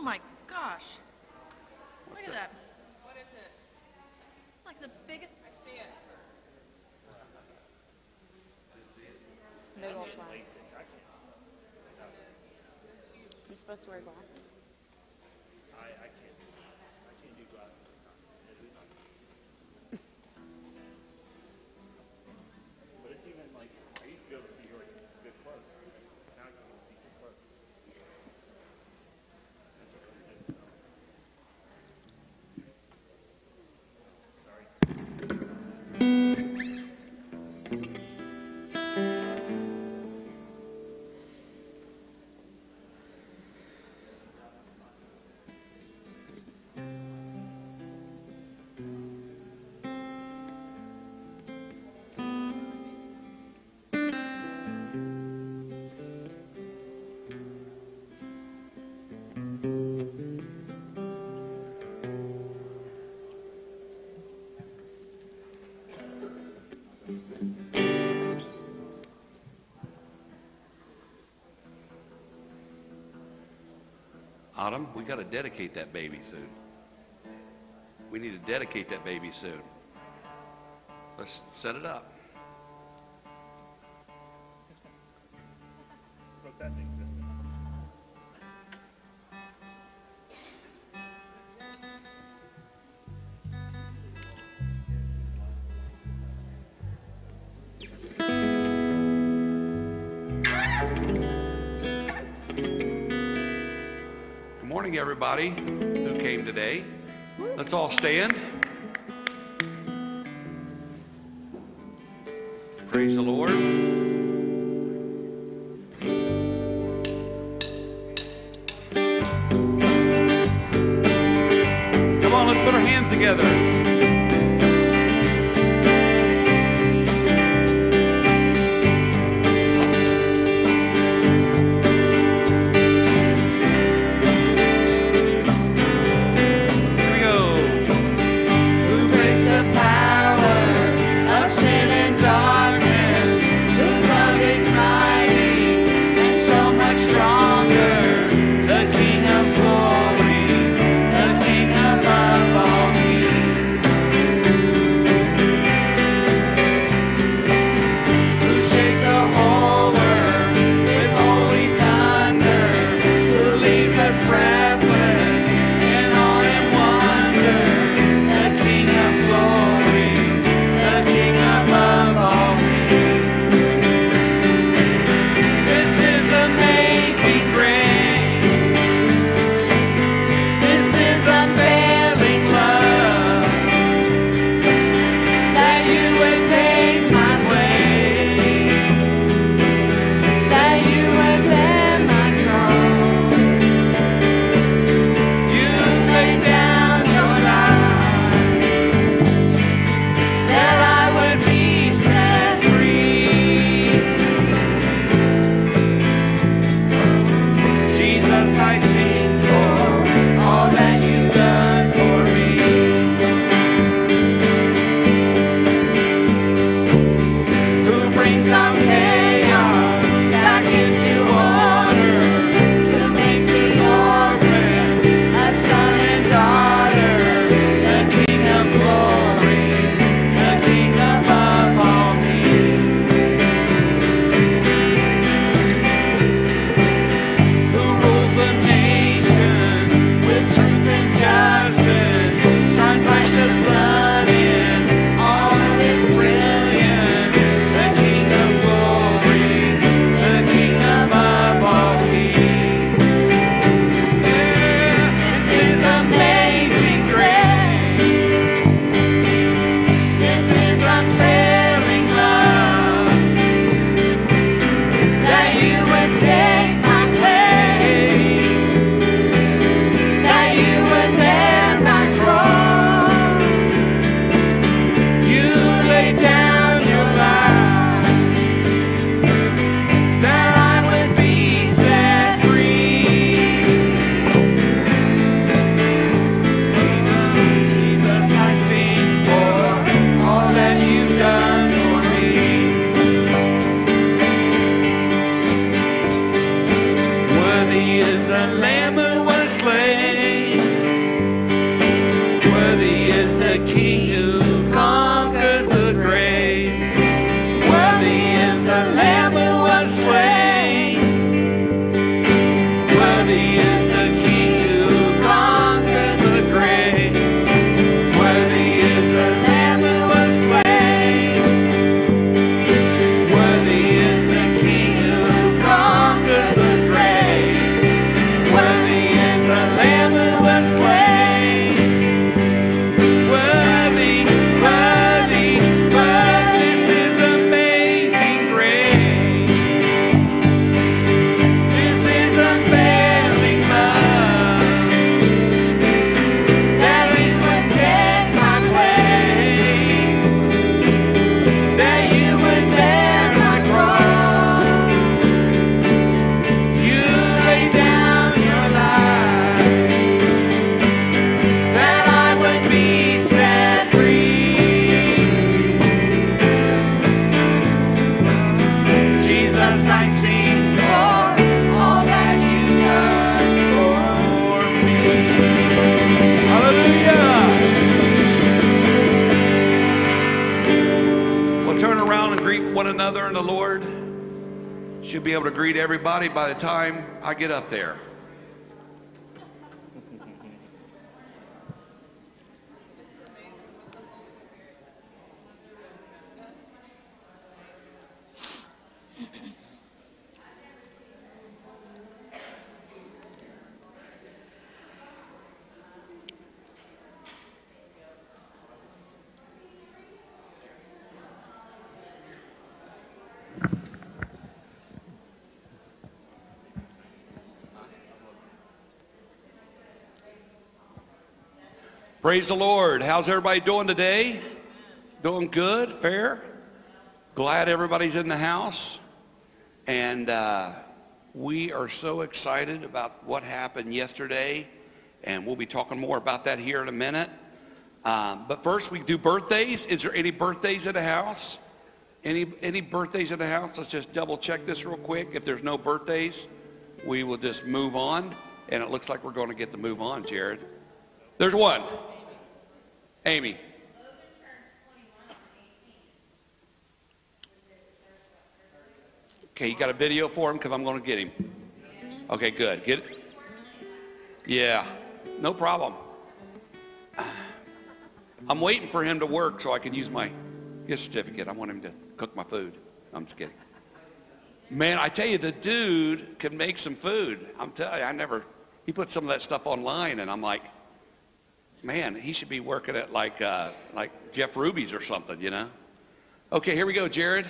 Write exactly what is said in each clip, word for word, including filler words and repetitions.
my gosh. Look at that. What is it? Like the biggest. I see it. Noodle fly. You're supposed to wear glasses. I, I can't. I can't do glasses. But it's even like, I used to be able to see your good close. Now I can't even see too close. Autumn, we got to dedicate that baby soon. We need to dedicate that baby soon. Let's set it up. Smoke that thing distance. Good morning, everybody who came today. Let's all stand. Praise the Lord. Come on, let's put our hands together. The Lamb who was slain. Worthy is the King who conquers the grave. Worthy is the Lamb who was slain. Worthy is the King who conquered the grave. Worthy is the Lamb who was slain. Worthy is the King who conquered the grave. Worthy is the Lamb who was slain. Worthy, worthy, worthy is His amazing grace. This is unfailing love, that He would take my place, that You would bear my cross. You lay down Your life, that I would be set free. Jesus, I sing for all that You've done for me. Hallelujah. Well, turn around and greet one another in the Lord. Should be able to greet everybody by the time I get up there. Praise the Lord. How's everybody doing today? Doing good? Fair? Glad everybody's in the house. And uh, we are so excited about what happened yesterday. And we'll be talking more about that here in a minute. Um, but first, we do birthdays. Is there any birthdays in the house? Any, any birthdays in the house? Let's just double check this real quick. If there's no birthdays, we will just move on. And it looks like we're going to get to move on, Jared. There's one. Amy. Okay, you got a video for him? Because I'm going to get him. Okay, good. Get it? Yeah, no problem. I'm waiting for him to work so I can use my gift certificate. I want him to cook my food. I'm just kidding. Man, I tell you, the dude can make some food. I'm telling you, I never, he put some of that stuff online, and I'm like, man, he should be working at like uh, like Jeff Ruby's or something, you know? Okay, here we go, Jared.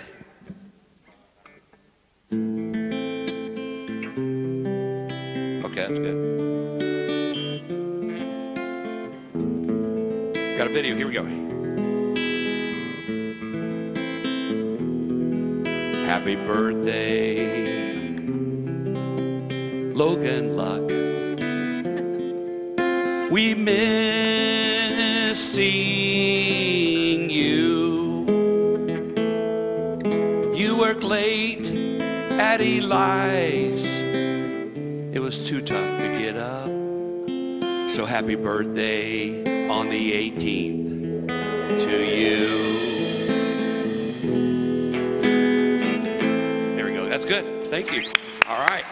Okay, that's good. Got a video, here we go. Happy birthday, Logan Luck. We miss seeing you. You work late at Eli's. It was too tough to get up. So happy birthday on the eighteenth to you. There we go. That's good. Thank you. All right.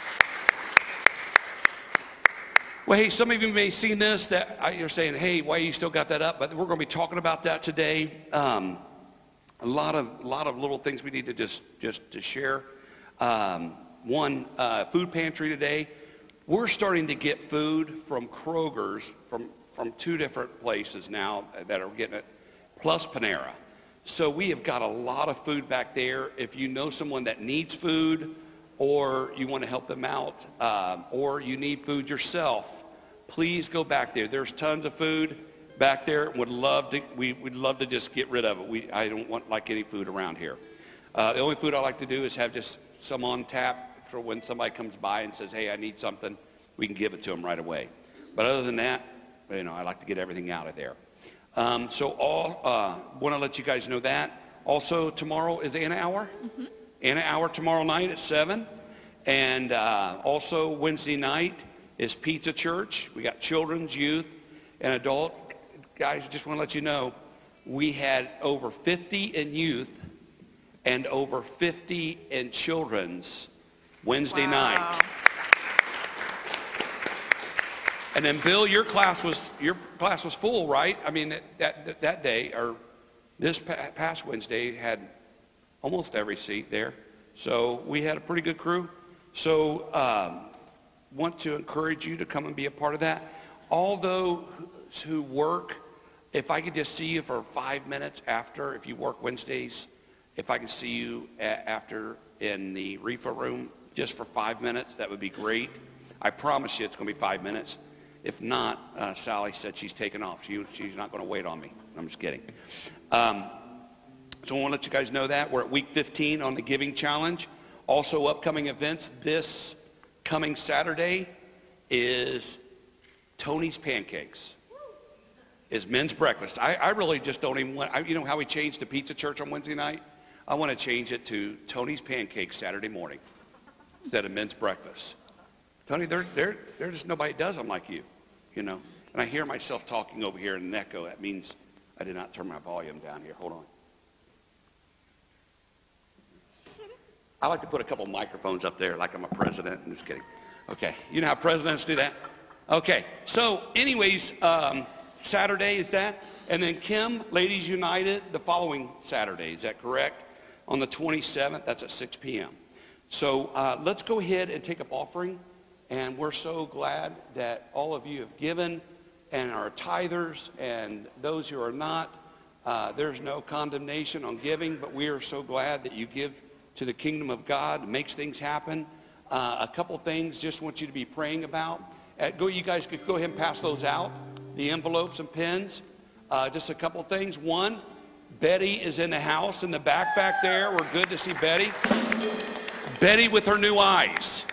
Well, hey, some of you may have seen this, that you're saying, hey, why you still got that up? But we're going to be talking about that today. Um, a lot of, a lot of little things we need to just, just to share. Um, one, uh, food pantry today. We're starting to get food from Kroger's, from, from two different places now that are getting it, plus Panera. So we have got a lot of food back there. If you know someone that needs food, or you want to help them out, um, or you need food yourself, please go back there. There's tons of food back there. Would love to, we would love to just get rid of it. We, I don't want like any food around here. Uh, the only food I like to do is have just some on tap for when somebody comes by and says, hey, I need something, we can give it to them right away. But other than that, you know, I like to get everything out of there. Um, so all, uh, want to let you guys know that. Also, tomorrow is Anna Hour. Mm-hmm. Anna Hour tomorrow night at seven. And uh, also Wednesday night is Pizza Church. We got children's, youth, and adult. Guys, just want to let you know, we had over fifty in youth and over fifty in children's Wednesday Wow. night. And then Bill, your class was your class was full, right? I mean, that that, that day or this past Wednesday had almost every seat there. So we had a pretty good crew. So um, want to encourage you to come and be a part of that. All those who work, if I could just see you for five minutes after, if you work Wednesdays, if I could see you a- after in the refill room just for five minutes, that would be great. I promise you it's going to be five minutes. If not, uh, Sally said she's taking off. She, she's not going to wait on me. I'm just kidding. Um, so I want to let you guys know that. We're at week fifteen on the Giving Challenge. Also upcoming events this coming Saturday is Tony's Pancakes. Is men's breakfast. I, I really just don't even want, I, you know how we changed the Pizza Church on Wednesday night? I want to change it to Tony's Pancakes Saturday morning instead of men's breakfast. Tony, there, there, there's just nobody does them like you, you know. And I hear myself talking over here in an echo. That means I did not turn my volume down here. Hold on. I like to put a couple microphones up there like I'm a president. I'm just kidding. Okay, you know how presidents do that? Okay, so anyways, um, Saturday is that. And then Kim, Ladies United, the following Saturday. Is that correct? On the twenty-seventh, that's at six p m So uh, let's go ahead and take up offering. And we're so glad that all of you have given and are tithers, and those who are not. Uh, there's no condemnation on giving, but we are so glad that you give to the kingdom of God. It makes things happen. Uh, a couple things just want you to be praying about. Uh, go, you guys could go ahead and pass those out, the envelopes and pens. Uh, just a couple things. One, Betty is in the house in the back back there. We're good to see Betty. Betty with her new eyes.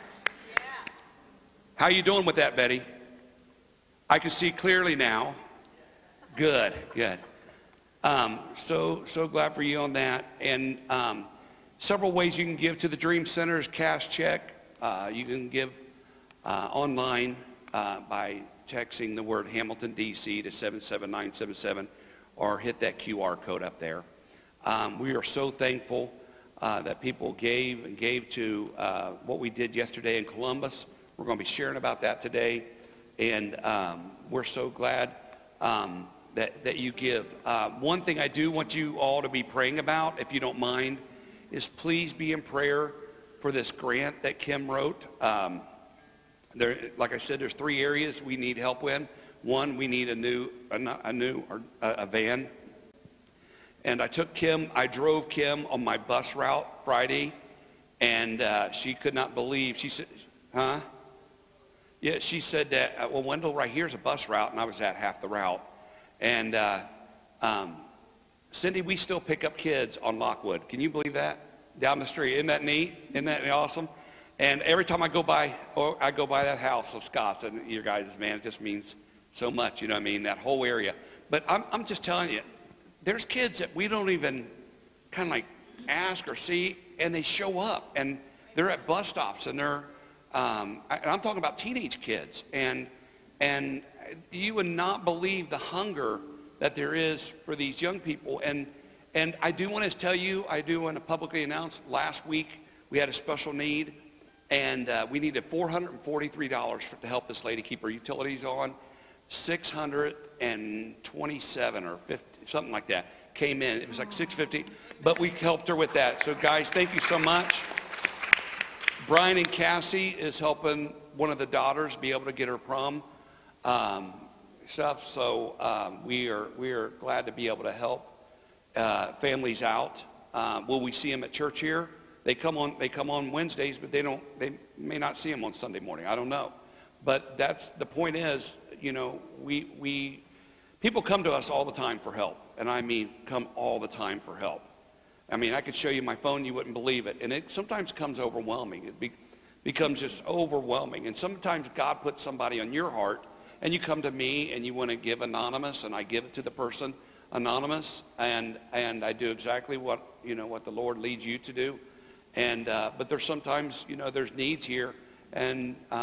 How you doing with that, Betty? I can see clearly now. Good, good. Um, so, so glad for you on that. And um, several ways you can give to the Dream Center's cash check. Uh, you can give uh, online uh, by texting the word Hamilton, D C to seven seven nine seven seven or hit that Q R code up there. Um, we are so thankful uh, that people gave and gave to uh, what we did yesterday in Columbus. We're going to be sharing about that today, and um, we're so glad um, that, that you give. Uh, one thing I do want you all to be praying about, if you don't mind, is please be in prayer for this grant that Kim wrote. Um, there, like I said, there's three areas we need help in. One, we need a new, a, a new or a, a van. And I took Kim, I drove Kim on my bus route Friday, and uh, she could not believe, she said, huh? Yeah, she said that, uh, well, Wendell, right here's a bus route, and I was at half the route. And uh, um, Cindy, we still pick up kids on Lockwood. Can you believe that? Down the street. Isn't that neat? Isn't that awesome? And every time I go by, or I go by that house of Scott's, and your guys, man, it just means so much, you know what I mean, that whole area. But I'm, I'm just telling you, there's kids that we don't even kind of like ask or see, and they show up, and they're at bus stops, and they're, Um, I, and I'm talking about teenage kids, and and you would not believe the hunger that there is for these young people. And and I do want to tell you, I do want to publicly announce, last week we had a special need, and uh, we needed four hundred forty-three dollars for, to help this lady keep her utilities on. six hundred twenty-seven or fifty, something like that came in. It was like six fifty, but we helped her with that. So guys, thank you so much. Brian and Cassie is helping one of the daughters be able to get her prom um, stuff. So um, we are we are glad to be able to help uh, families out. Uh, will we see them at church here? They come on they come on Wednesdays, but they don't they may not see them on Sunday morning. I don't know, but that's the point. Is you know we we people come to us all the time for help, and I mean come all the time for help. I mean, I could show you my phone, you wouldn't believe it. And it sometimes comes overwhelming. It be, becomes just overwhelming. And sometimes God puts somebody on your heart, and you come to me and you want to give anonymous, and I give it to the person anonymous, and and I do exactly what, you know, what the Lord leads you to do. And uh, but there's sometimes, you know, there's needs here, and um,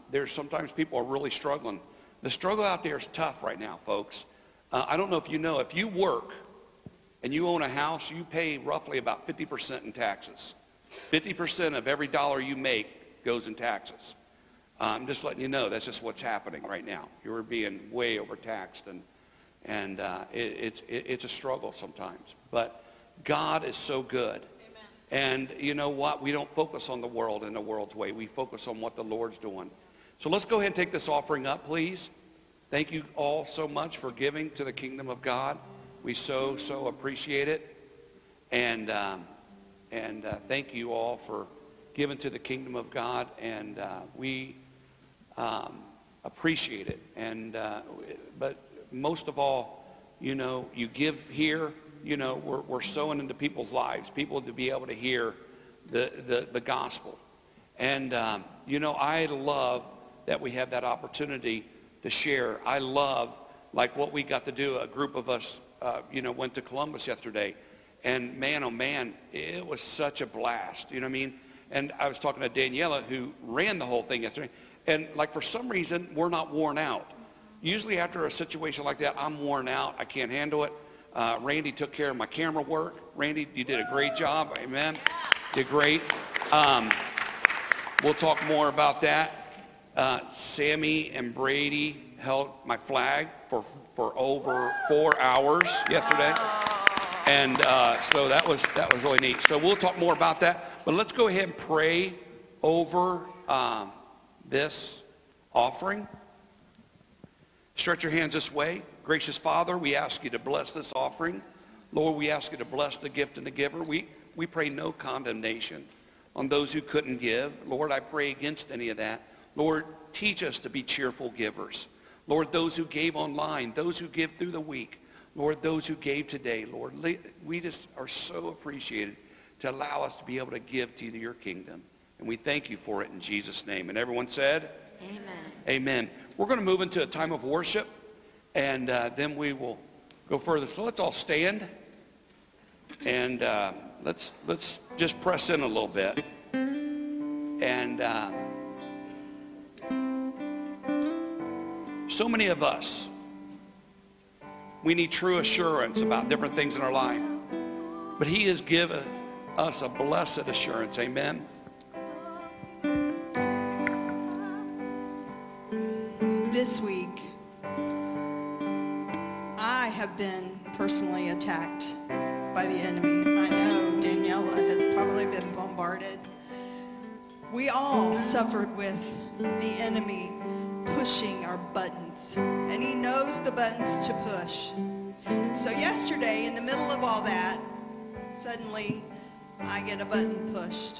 there's sometimes people are really struggling. The struggle out there is tough right now, folks. Uh, I don't know if you know, if you work and you own a house, you pay roughly about fifty percent in taxes. fifty percent of every dollar you make goes in taxes. Uh, I'm just letting you know that's just what's happening right now. You're being way overtaxed, and and uh, it, it, it's a struggle sometimes. But God is so good. Amen. And you know what? We don't focus on the world in the world's way. We focus on what the Lord's doing. So let's go ahead and take this offering up, please. Thank you all so much for giving to the kingdom of God. We so, so appreciate it. And, um, and uh, thank you all for giving to the kingdom of God. And uh, we um, appreciate it. And, uh, but most of all, you know, you give here, you know, we're, we're sowing into people's lives, people to be able to hear the, the, the gospel. And, um, you know, I love that we have that opportunity to share. I love, like what we got to do, a group of us, uh, you know, went to Columbus yesterday. And man, oh man, it was such a blast, you know what I mean? And I was talking to Daniela, who ran the whole thing yesterday. And like for some reason, we're not worn out. Usually after a situation like that, I'm worn out. I can't handle it. Uh, Randy took care of my camera work. Randy, you did a great job. Amen. Did great. Um, we'll talk more about that. Uh, Sammy and Brady held my flag for, for over four hours yesterday. And uh, so that was, that was really neat. So we'll talk more about that. But let's go ahead and pray over um, this offering. Stretch your hands this way. Gracious Father, we ask you to bless this offering. Lord, we ask you to bless the gift and the giver. We, we pray no condemnation on those who couldn't give. Lord, I pray against any of that. Lord, teach us to be cheerful givers. Lord, those who gave online, those who give through the week, Lord, those who gave today, Lord, we just are so appreciated to allow us to be able to give to your kingdom. And we thank you for it in Jesus' name. And everyone said? Amen. Amen. We're going to move into a time of worship, and uh, then we will go further. So let's all stand, and uh, let's, let's just press in a little bit. And uh, so many of us, we need true assurance about different things in our life. But he has given us a blessed assurance. Amen. This week, I have been personally attacked by the enemy. I know Daniela has probably been bombarded. We all suffered with the enemy pushing our buttons, and he knows the buttons to push. So yesterday, in the middle of all that, suddenly I get a button pushed,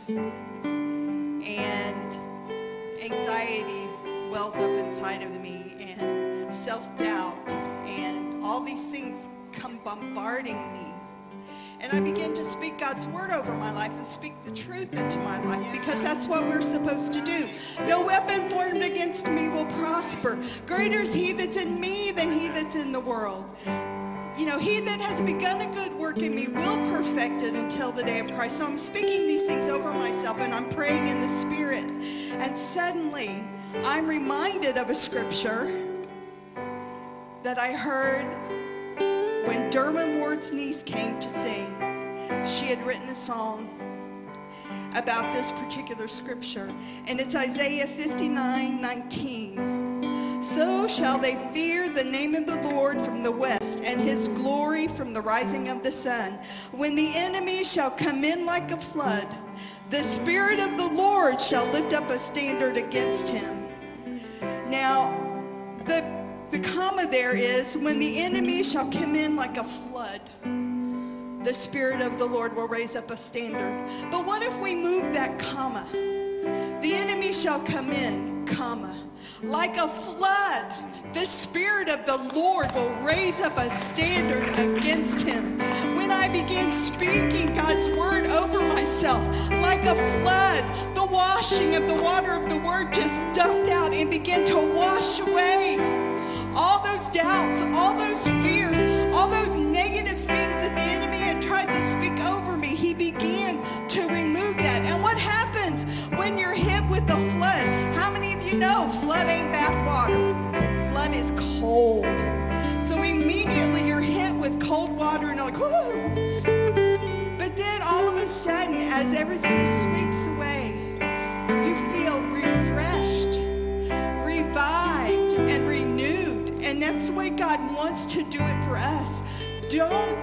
and anxiety wells up inside of me, and self-doubt, and all these things come bombarding me. And I begin to speak God's word over my life and speak the truth into my life, because that's what we're supposed to do. No weapon formed against me will prosper. Greater is he that's in me than he that's in the world. You know, he that has begun a good work in me will perfect it until the day of Christ. So I'm speaking these things over myself, and I'm praying in the Spirit. And suddenly, I'm reminded of a scripture that I heard when Derwin Ward's niece came to sing. She had written a song about this particular scripture, and it's Isaiah fifty-nine nineteen. So shall they fear the name of the Lord from the west, and his glory from the rising of the sun. When the enemy shall come in like a flood, the Spirit of the Lord shall lift up a standard against him. Now, the, the comma there is, when the enemy shall come in like a flood, the Spirit of the Lord will raise up a standard. But what if we move that comma? The enemy shall come in, comma, like a flood. The Spirit of the Lord will raise up a standard against him. When I begin speaking God's word over myself, like a flood, the washing of the water of the word just dumped out and began to wash away all those doubts, all those fears, all those negative things that the enemy had tried to speak over me. He began to remove that. And what happens when you're hit with a flood? How many of you you know, flood ain't bathwater. Flood is cold. So immediately you're hit with cold water and you're like, whoo. But then all of a sudden, as everything sweeps away, you feel refreshed, revived, and renewed. And that's the way God wants to do it for us. Don't,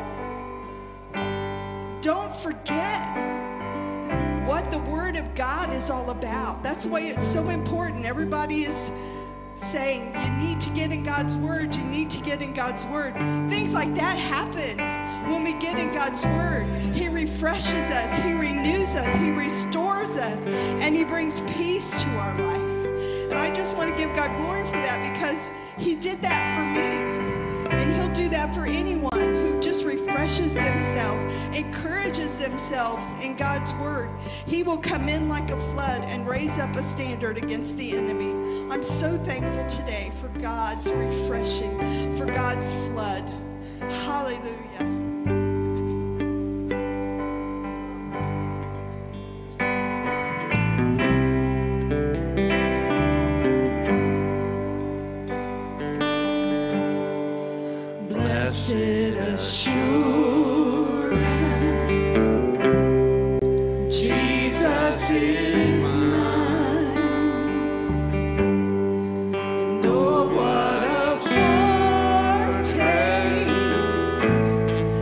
don't forget what the Word of God is all about. That's why it's so important. Everybody is saying you need to get in God's Word, you need to get in God's Word. Things like that happen when we get in God's Word. He refreshes us, He renews us, He restores us, and He brings peace to our life. And I just want to give God glory for that, because He did that for me. And He'll do that for anyone who just refreshes themselves, encourages themselves in God's Word. He will come in like a flood and raise up a standard against the enemy. I'm so thankful today for God's refreshing, for God's flood. Hallelujah. Blessed assurance, Jesus is mine. And oh, what a foretaste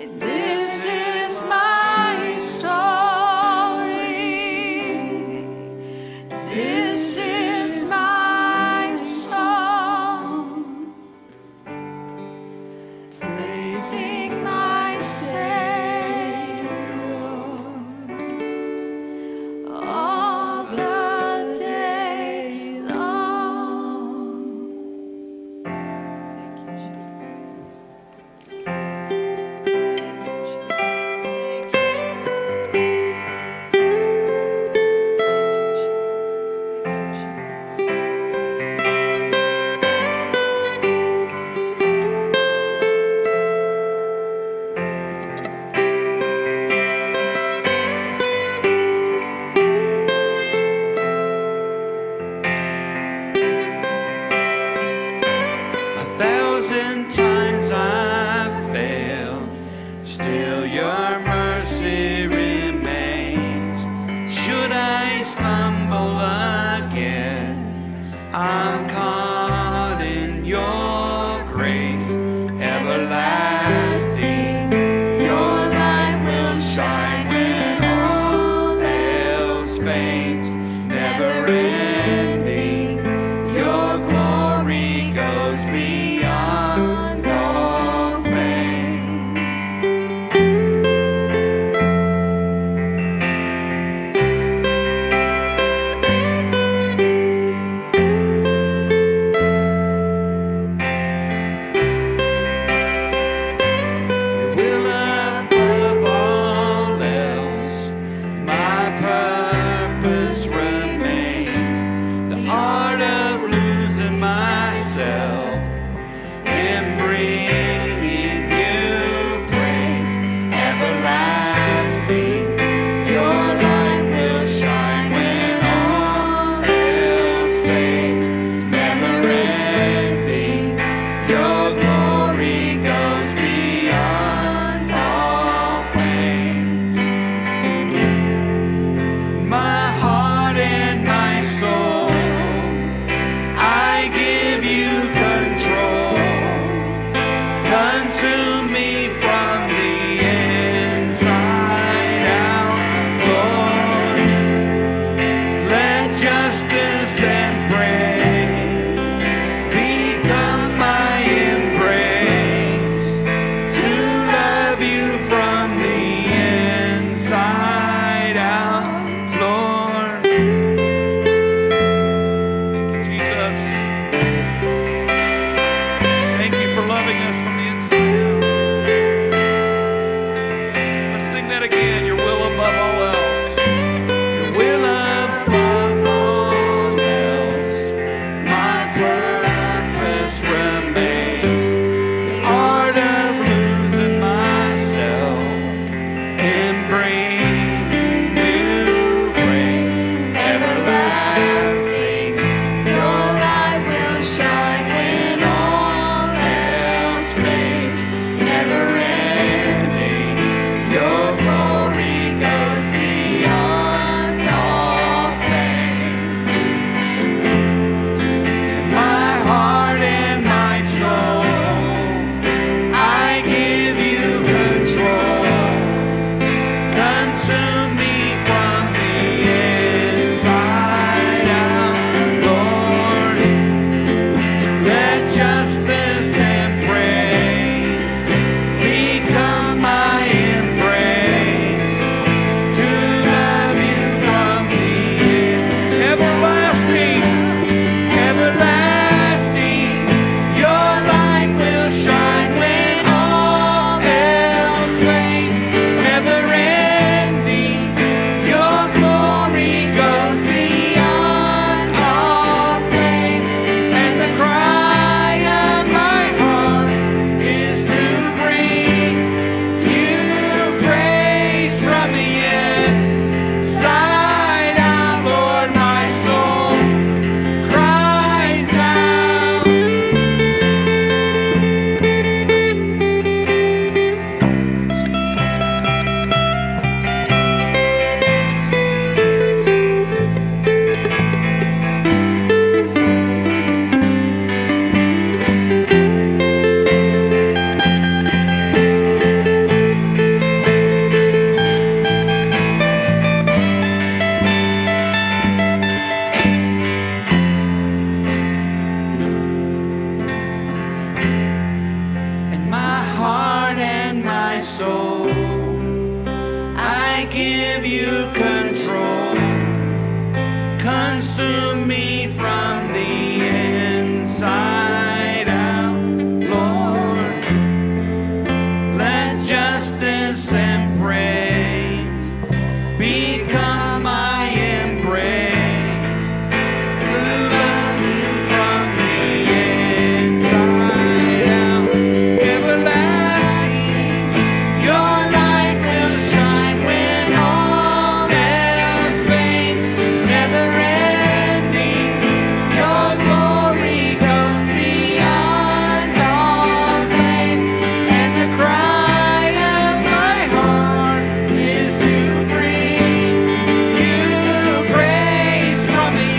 This is my story. This is my song. Praising my Savior all the day long. A thousand times I've failed, still your mercy remains. Should I stumble again, I'm caught in your grace everlasting. Your light will shine when all else fades, never ending. Your glory goes beyond all fame. Your will above all else, my purpose remains. The art of losing myself in bringing you praise everlasting. Your light will shine when all else fades, never ending. Your glory goes beyond all fame. My heart and my soul, I give you control. Consume me from the inside out, Lord. Let justice and praise become my embrace, to love you from the inside out, Lord. Jesus, thank you for loving us from the inside out. you control. Consume me from the inside out, Lord. Let justice and praise become my embrace. To love you from the inside out, everlasting. Your light will shine when all else fades. Never ending, your glory goes beyond all blame. And the cry of my heart is to bring you praise from the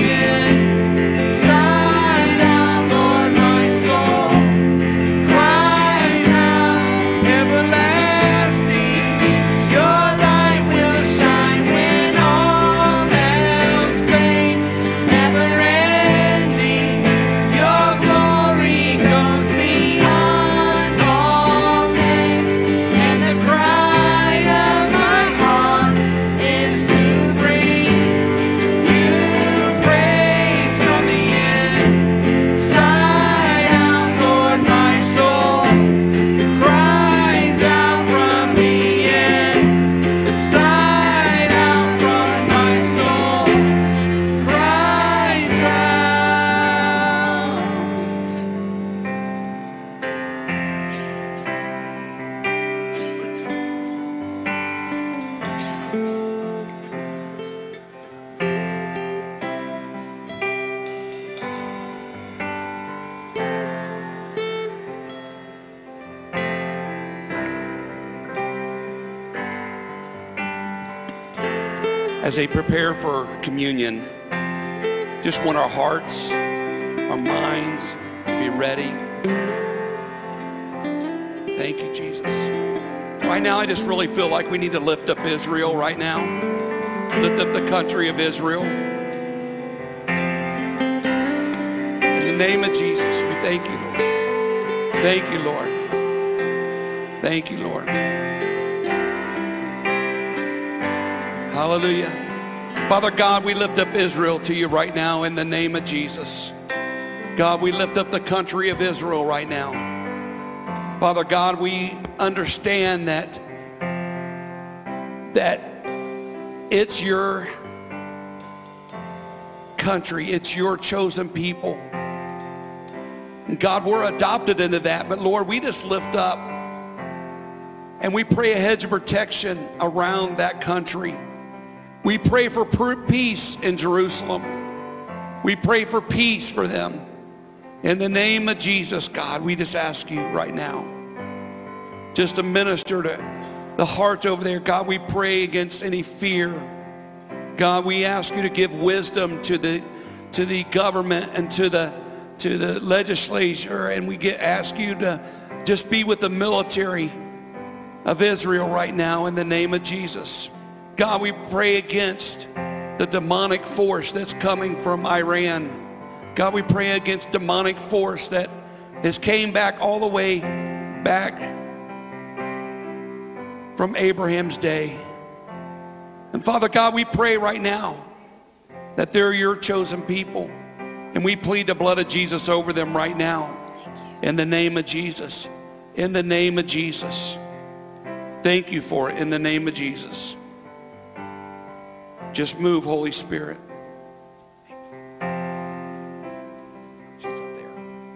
inside out, Lord. My soul cries out, everlasting. Your light will shine when all else fades. Never ending, your glory goes beyond all names. And the cry of my heart is to bring you praise from the inside out, Lord. My soul cries out from the inside out, Lord. My soul cries As they prepare for communion, just want our hearts, our minds be ready. Thank you, Jesus. Right now, I just really feel like we need to lift up Israel right now. Lift up the country of Israel. In the name of Jesus, we thank you, Lord. Thank you, Lord. Thank you, Lord. Hallelujah. Father God, we lift up Israel to you right now in the name of Jesus. God, we lift up the country of Israel right now. Father God, we understand that, that it's your country. It's your chosen people. And God, we're adopted into that. But Lord, we just lift up and we pray a hedge of protection around that country. We pray for peace in Jerusalem. We pray for peace for them. In the name of Jesus, God, we just ask you right now just to minister to the heart over there. God, we pray against any fear. God, we ask you to give wisdom to the to the government and to the to the legislature, and we get ask you to just be with the military of Israel right now in the name of Jesus. God, we pray against the demonic force that's coming from Iran. God, we pray against demonic force that has came back all the way back from Abraham's day. And Father God, we pray right now that they're your chosen people. And we plead the blood of Jesus over them right now. In the name of Jesus. In the name of Jesus. Thank you for it in the name of Jesus. Just move, Holy Spirit. She's up there.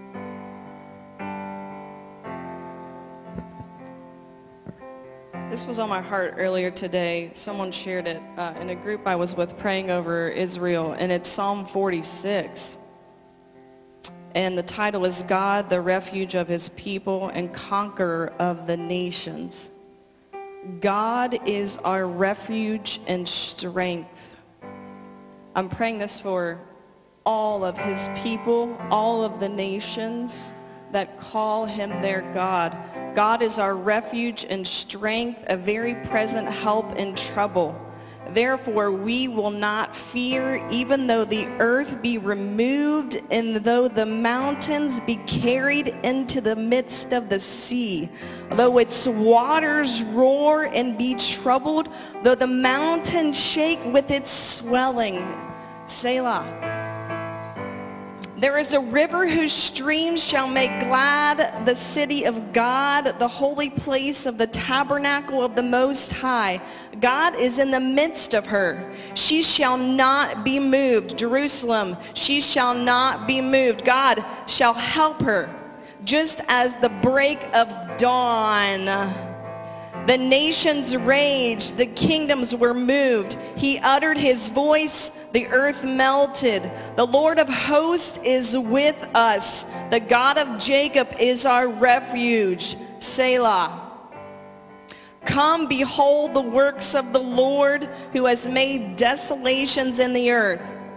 This was on my heart earlier today. Someone shared it uh, in a group I was with praying over Israel, and it's Psalm forty-six. And the title is God, the refuge of his people and conqueror of the nations. God is our refuge and strength. I'm praying this for all of his people, all of the nations that call him their God. God is our refuge and strength, a very present help in trouble. Therefore we will not fear, even though the earth be removed, and though the mountains be carried into the midst of the sea, though its waters roar and be troubled, though the mountains shake with its swelling. Selah. There is a river whose streams shall make glad the city of God, the holy place of the tabernacle of the Most High. God is in the midst of her. She shall not be moved. Jerusalem, she shall not be moved. God shall help her, just as the break of dawn. The nations raged, the kingdoms were moved. He uttered his voice, the earth melted. The Lord of hosts is with us. The God of Jacob is our refuge. Selah. Come, behold the works of the Lord, who has made desolations in the earth.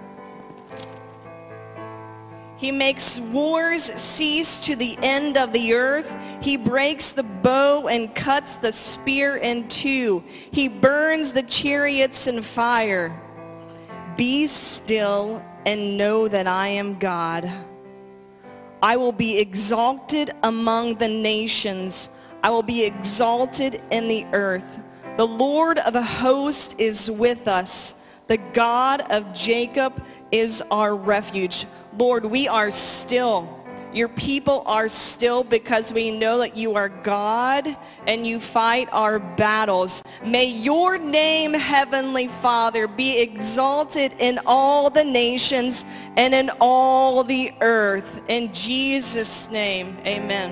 He makes wars cease to the end of the earth. He breaks the bow and cuts the spear in two. He burns the chariots in fire. Be still and know that I am God. I will be exalted among the nations. I will be exalted in the earth. The Lord of hosts is with us. The God of Jacob is our refuge. Lord, we are still. Your people are still because we know that you are God and you fight our battles. May your name, Heavenly Father, be exalted in all the nations and in all the earth. In Jesus' name, amen.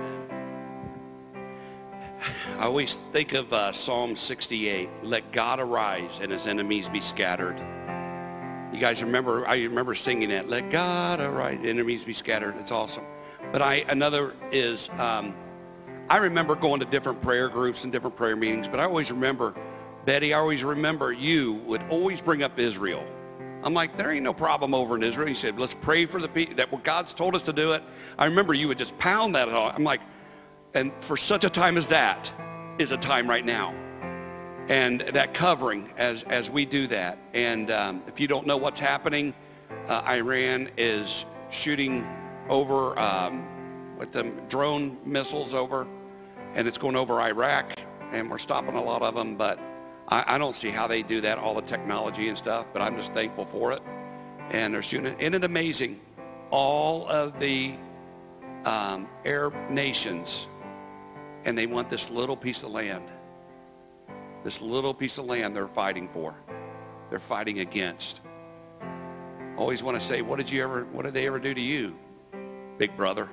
I always think of uh, Psalm sixty-eight. Let God arise and his enemies be scattered. You guys remember, I remember singing that. Let God arise, enemies be scattered. It's awesome. But I, another is, um, I remember going to different prayer groups and different prayer meetings, but I always remember, Betty, I always remember you would always bring up Israel. I'm like, there ain't no problem over in Israel. He said, let's pray for the people, that God's told us to do it. I remember you would just pound that on. I'm like, and for such a time as that is a time right now. And that covering as, as we do that. And um, if you don't know what's happening, uh, Iran is shooting over um, with them drone missiles over, and it's going over Iraq, and we're stopping a lot of them, but I, I don't see how they do that, all the technology and stuff, but I'm just thankful for it. And they're shooting it. Isn't it amazing? All of the um, Arab nations, and they want this little piece of land. This little piece of land they're fighting for. They're fighting against. Always want to say, what did you ever, what did they ever do to you, big brother?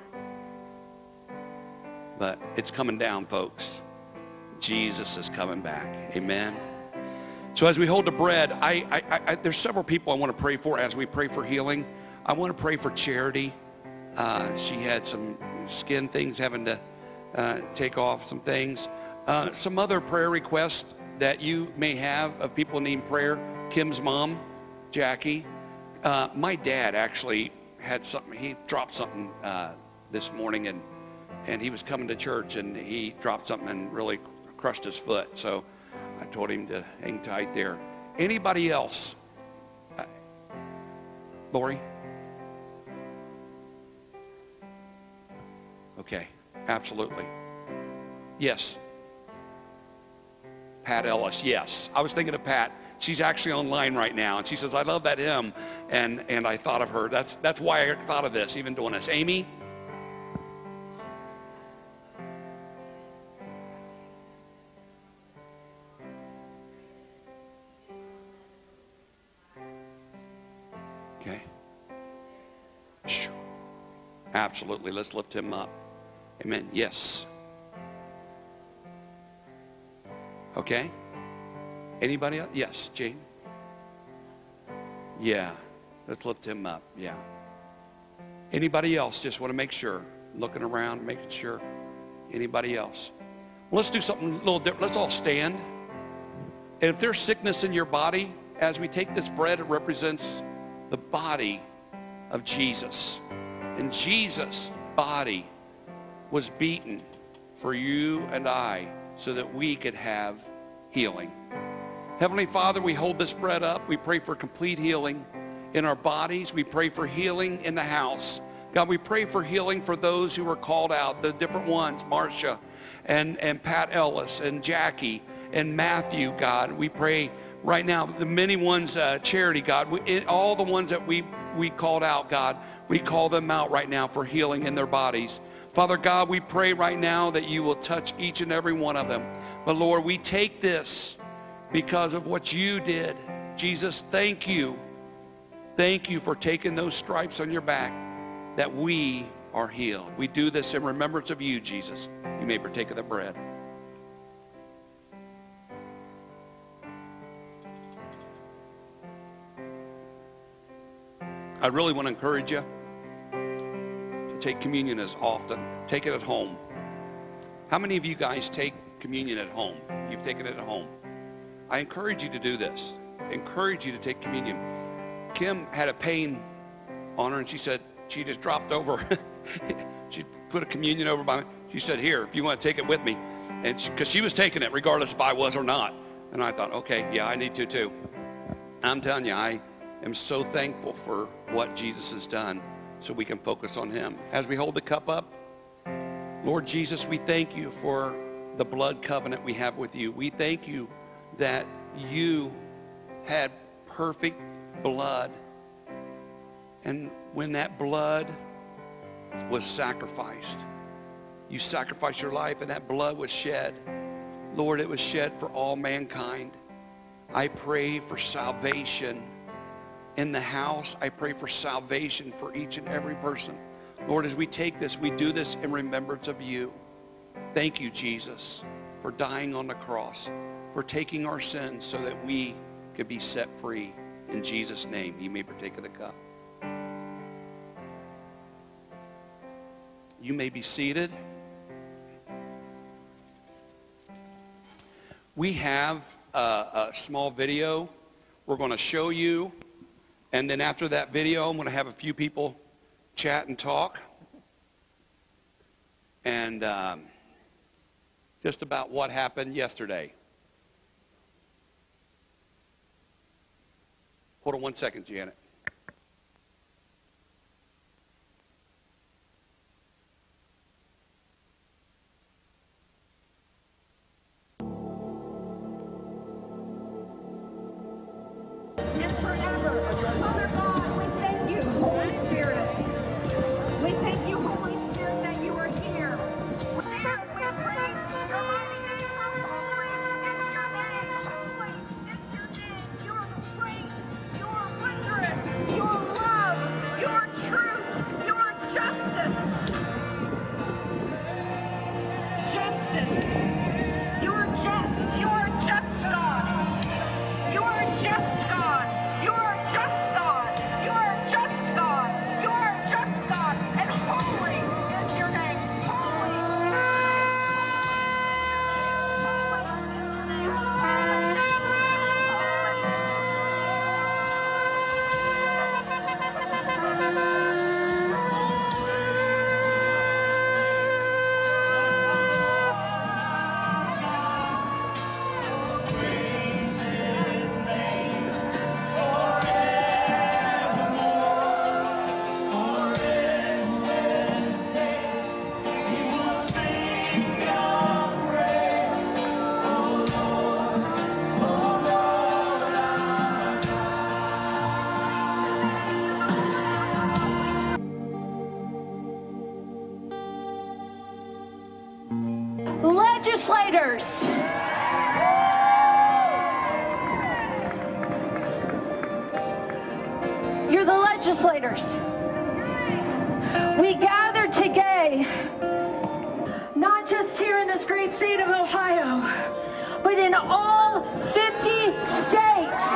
But it's coming down, folks. Jesus is coming back. Amen. So as we hold the bread, I, I, I, there's several people I want to pray for as we pray for healing. I want to pray for Charity. Uh, she had some skin things having to uh, take off some things. Uh, some other prayer requests that you may have of people needing prayer. Kim's mom, Jackie. Uh, my dad actually had something, he dropped something uh, this morning, and, and he was coming to church, and he dropped something and really crushed his foot. So I told him to hang tight there. Anybody else? Uh, Lori? Okay, absolutely. Yes. Pat Ellis, yes. I was thinking of Pat. She's actually online right now, and she says, I love that hymn, and, and I thought of her. That's, that's why I thought of this, even doing this. Amy? Okay. Absolutely. Let's lift him up. Amen. Yes. Okay. Anybody else? Yes, Jane. Yeah. Let's lift him up. Yeah. Anybody else? Just want to make sure. Looking around, making sure. Anybody else? Well, let's do something a little different. Let's all stand. And if there's sickness in your body, as we take this bread, it represents the body of Jesus. And Jesus' body was beaten for you and I so that we could have healing. Heavenly Father, we hold this bread up. We pray for complete healing in our bodies. We pray for healing in the house. God, we pray for healing for those who were called out, the different ones, Marcia and, and Pat Ellis and Jackie and Matthew, God. We pray right now, the many ones, uh, Charity, God, we, it, all the ones that we, we called out, God, we call them out right now for healing in their bodies. Father God, we pray right now that you will touch each and every one of them. But Lord, we take this because of what you did. Jesus, thank you. Thank you for taking those stripes on your back that we are healed. We do this in remembrance of you, Jesus. You may partake of the bread. I really want to encourage you to take communion as often. Take it at home. How many of you guys take communion at home? You've taken it at home. I encourage you to do this. I encourage you to take communion. Kim had a pain on her, and she said she just dropped over. She put a communion over by me. She said, here, if you want to take it with me. And because she, she was taking it regardless if I was or not. And I thought, okay, yeah, I need to too. I'm telling you, I am so thankful for what Jesus has done so we can focus on him. As we hold the cup up, Lord Jesus, we thank you for the blood covenant we have with you. We thank you that you had perfect blood. And when that blood was sacrificed, you sacrificed your life and that blood was shed. Lord, it was shed for all mankind. I pray for salvation in the house. I pray for salvation for each and every person. Lord, as we take this, we do this in remembrance of you. Thank you, Jesus, for dying on the cross, for taking our sins so that we could be set free. In Jesus' name, you may partake of the cup. You may be seated. We have a, a small video we're going to show you. And then after that video, I'm going to have a few people chat and talk. And um, just about what happened yesterday. Hold on one second, Janet. And forever. Father God, we thank you, Holy Spirit. We thank you, Holy Spirit, that you are here. We share, we praise your mighty name. Holy is your name. Holy is your name. You are great. You are wondrous. Your love, your truth, your justice. Justice. You are just. You are just God. You are just God. You are just God. You are just God. You are just God. And holy is your name. Holy is your name. Holy is your name. Legislators. You're the legislators. We gathered today, not just here in this great state of Ohio, but in all fifty states.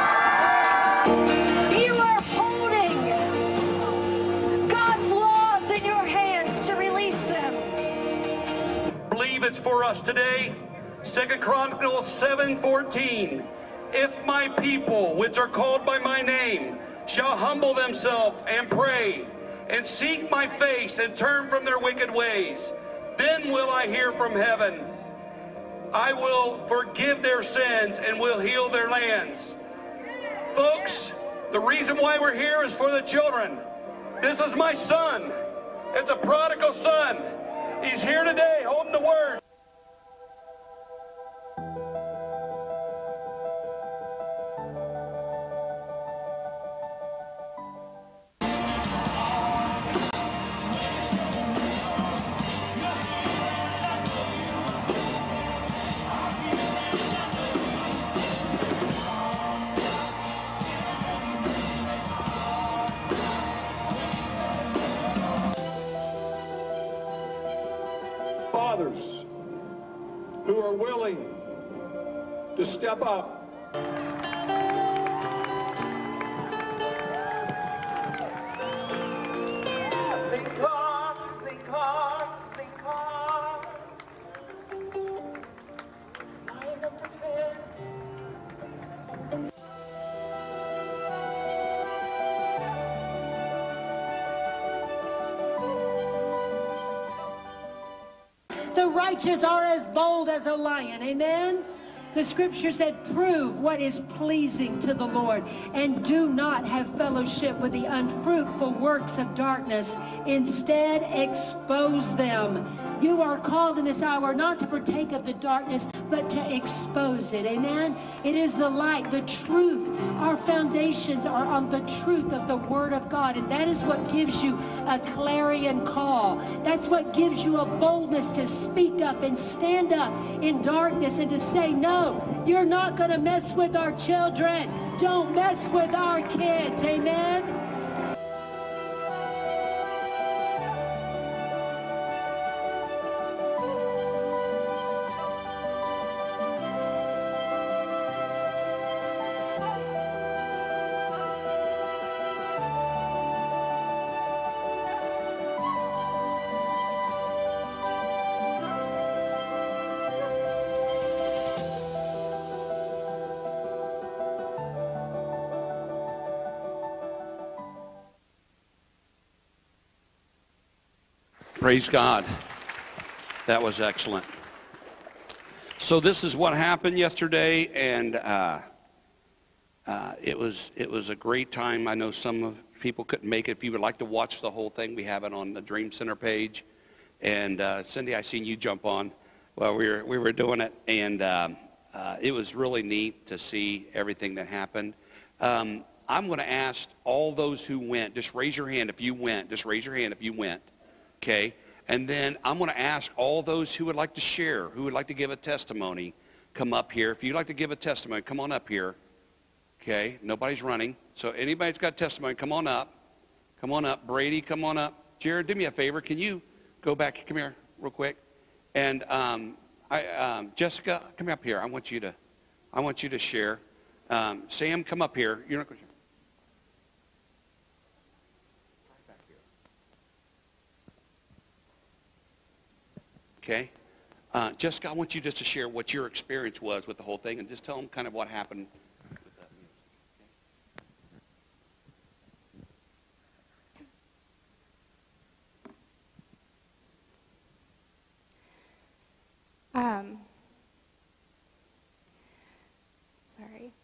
You are holding God's laws in your hands to release them. Believe it's for us today. Second Chronicles seven fourteen. If my people, which are called by my name, shall humble themselves and pray and seek my face and turn from their wicked ways, then will I hear from heaven I will forgive their sins and will heal their lands. Folks, the reason why we're here is for the children. This is my son. It's a prodigal son. He's here today holding the word. Fathers who are willing to step up. The righteous are as bold as a lion. Amen? The scripture said, prove what is pleasing to the Lord, and do not have fellowship with the unfruitful works of darkness. Instead, expose them. You are called in this hour not to partake of the darkness, but to expose it. Amen? It is the light, the truth. Our foundations are on the truth of the Word of God, and that is what gives you a clarion call. That's what gives you a boldness to speak up and stand up in darkness and to say, no, you're not going to mess with our children. Don't mess with our kids. Amen? Praise God. That was excellent. So this is what happened yesterday, and uh, uh, it was it was a great time. I know some of people couldn't make it. If you would like to watch the whole thing, we have it on the Dream Center page. And uh, Cindy, I seen you jump on while we were we were doing it, and um, uh, it was really neat to see everything that happened. Um, I'm going to ask all those who went. Just raise your hand if you went. Just raise your hand if you went. Okay, and then I'm going to ask all those who would like to share, who would like to give a testimony, come up here. If you'd like to give a testimony, come on up here. Okay, nobody's running. So anybody's got a testimony, come on up. Come on up. Brady, come on up. Jared, do me a favor. Can you go back? Come here real quick. And um, I, um, Jessica, come up here. I want you to, I want you to share. Um, Sam, come up here. You're not going to share. Okay? Uh, Jessica, I want you just to share what your experience was with the whole thing and just tell them kind of what happened. With that. Um, sorry.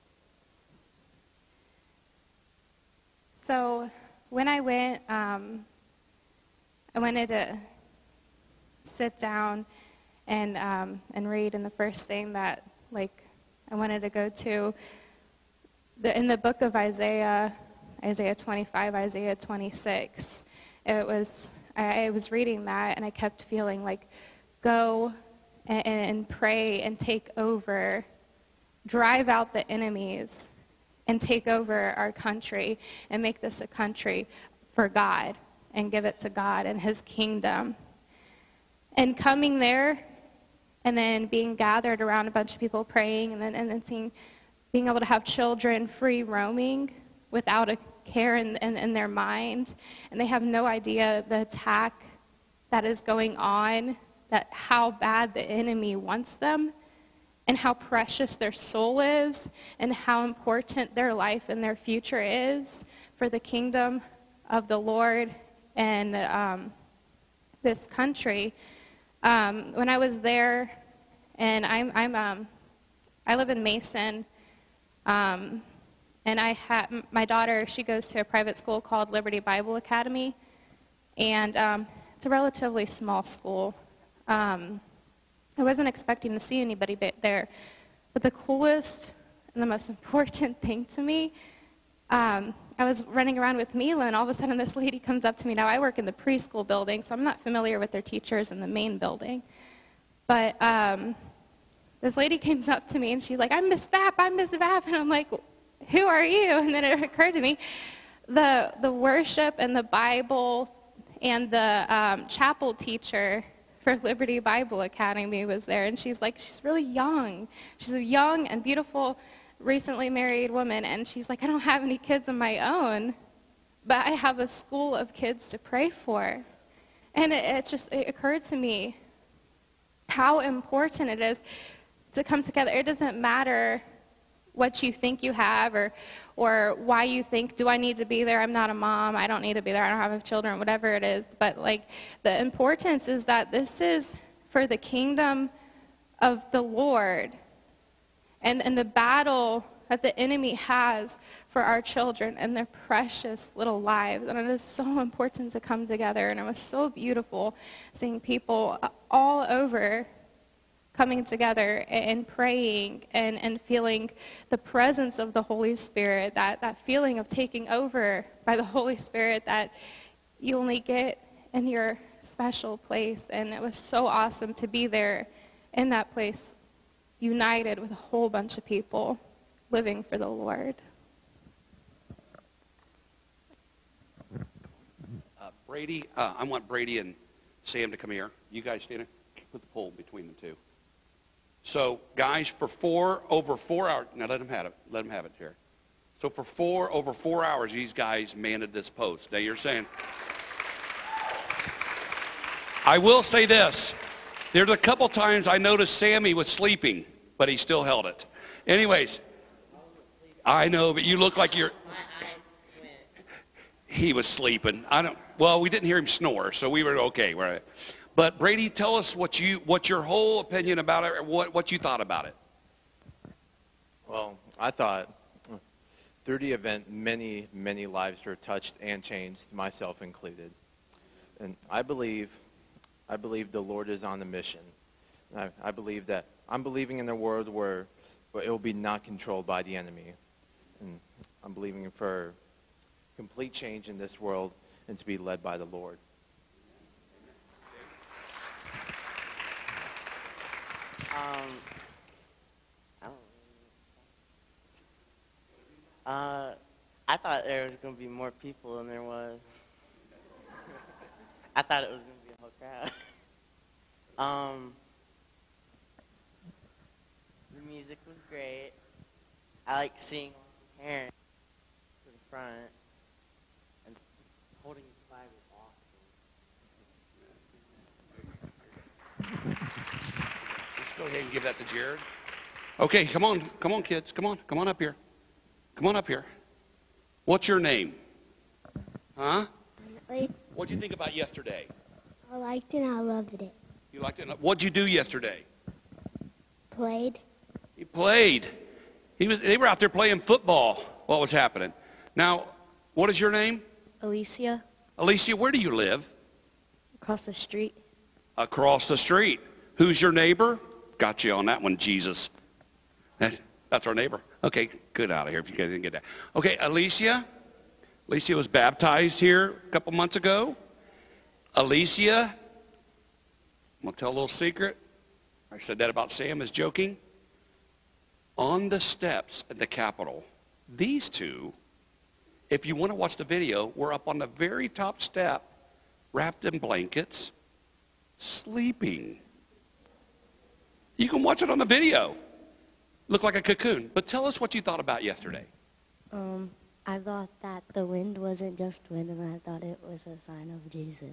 So when I went, um, I wanted to sit down and um, and read, and the first thing that like I wanted to go to the in the book of Isaiah, Isaiah twenty-five, Isaiah twenty-six. It was I, I was reading that, and I kept feeling like, go and, and pray and take over, drive out the enemies, and take over our country and make this a country for God and give it to God and His kingdom. And coming there, and then being gathered around a bunch of people praying, and then and then seeing, being able to have children free roaming without a care in, in, in their mind, and they have no idea the attack that is going on, that how bad the enemy wants them, and how precious their soul is, and how important their life and their future is for the kingdom of the Lord and um, this country. Um, when I was there And I'm, I'm, um, I live in Mason, um, and I have my daughter. She goes to a private school called Liberty Bible Academy, and um, it's a relatively small school. Um, I wasn't expecting to see anybody there, but the coolest and the most important thing to me, um, I was running around with Mila, and all of a sudden this lady comes up to me. Now, I work in the preschool building, so I'm not familiar with their teachers in the main building. But um, this lady comes up to me, and she's like, I'm Miss Vapp, I'm Miss Vapp. And I'm like, who are you? And then it occurred to me, the, the worship and the Bible and the um, chapel teacher for Liberty Bible Academy was there. And she's like, she's really young. She's a young and beautiful, recently married woman. And she's like, I don't have any kids of my own, but I have a school of kids to pray for. And it, it just it occurred to me how important it is to come together. It doesn't matter what you think you have or or why you think, do I need to be there? I'm not a mom. I don't need to be there. I don't have children, whatever it is. But like the importance is that this is for the kingdom of the Lord, and, and the battle that the enemy has for our children and their precious little lives. And it is so important to come together. And it was so beautiful seeing people all over coming together and praying and, and feeling the presence of the Holy Spirit, that, that feeling of taking over by the Holy Spirit that you only get in your special place. And it was so awesome to be there in that place, united with a whole bunch of people living for the Lord. Uh, Brady, uh, I want Brady and Sam to come here. You guys stand there. Put the pole between them two. So, guys, for four, over four hours, now let them have it, let them have it here. So for four, over four hours, these guys manned this post. Now you're saying, I will say this, there's a couple times I noticed Sammy was sleeping, but he still held it. Anyways, I know, but you look like you're, he was sleeping. I don't, well, we didn't hear him snore, so we were okay, right? But Brady, tell us what you, what your whole opinion about it, what, what you thought about it. Well, I thought through the event, many, many lives were touched and changed, myself included. And I believe, I believe the Lord is on a mission. I, I believe that I'm believing in a world where, where it will be not controlled by the enemy. And I'm believing for complete change in this world and to be led by the Lord. Um, I don't know. Uh, I thought there was going to be more people than there was. I thought it was going to be a whole crowd. um, the music was great. I like seeing parents to the front and holding the flag was awesome. Go ahead and give that to Jared. Okay, come on, come on, kids, come on, come on up here. Come on up here. What's your name? Huh? What'd you think about yesterday? I liked it and I loved it. You liked it? What'd you do yesterday? Played. He played. He was, they were out there playing football. What was happening? Now, what is your name? Alicia. Alicia, where do you live? Across the street. Across the street. Who's your neighbor? Got you on that one, Jesus. That, that's our neighbor. Okay, good out of here if you guys didn't get that. Okay, Alicia. Alicia was baptized here a couple months ago. Alicia, I'm going to tell a little secret. I said that about Sam as joking. On the steps at the Capitol, these two, if you want to watch the video, were up on the very top step, wrapped in blankets, sleeping. You can watch it on the video. Look like a cocoon. But tell us what you thought about yesterday. Um, I thought that the wind wasn't just wind, and I thought it was a sign of Jesus.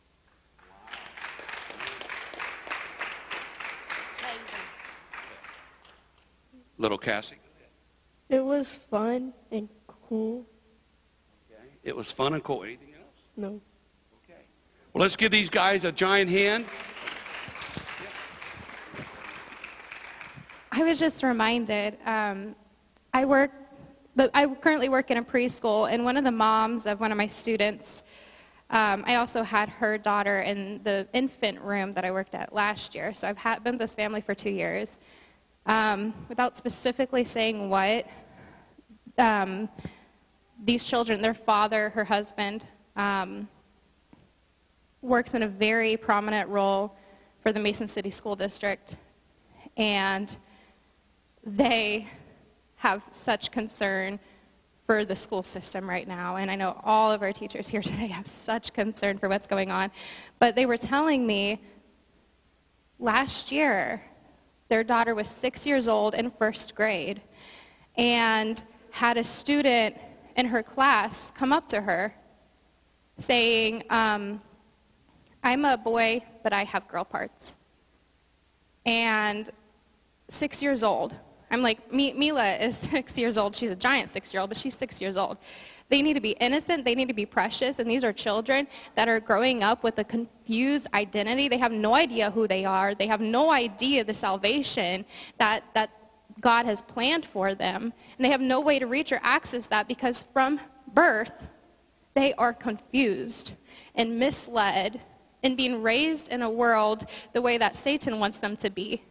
Little Cassie. It was fun and cool. Okay. It was fun and cool. Anything else? No. Okay. Well, let's give these guys a giant hand. I was just reminded, um, I work, but I currently work in a preschool, and one of the moms of one of my students, um, I also had her daughter in the infant room that I worked at last year. So I've had, been with this family for two years. Um, without specifically saying what, um, these children, their father, her husband, um, works in a very prominent role for the Mason City School District, and they have such concern for the school system right now, and I know all of our teachers here today have such concern for what's going on, but they were telling me last year their daughter was six years old in first grade and had a student in her class come up to her saying, um, I'm a boy, but I have girl parts. And six years old. I'm like, Mila is six years old. She's a giant six-year-old, but she's six years old. They need to be innocent. They need to be precious. And these are children that are growing up with a confused identity. They have no idea who they are. They have no idea the salvation that, that God has planned for them. And they have no way to reach or access that because from birth, they are confused and misled and being raised in a world the way that Satan wants them to be.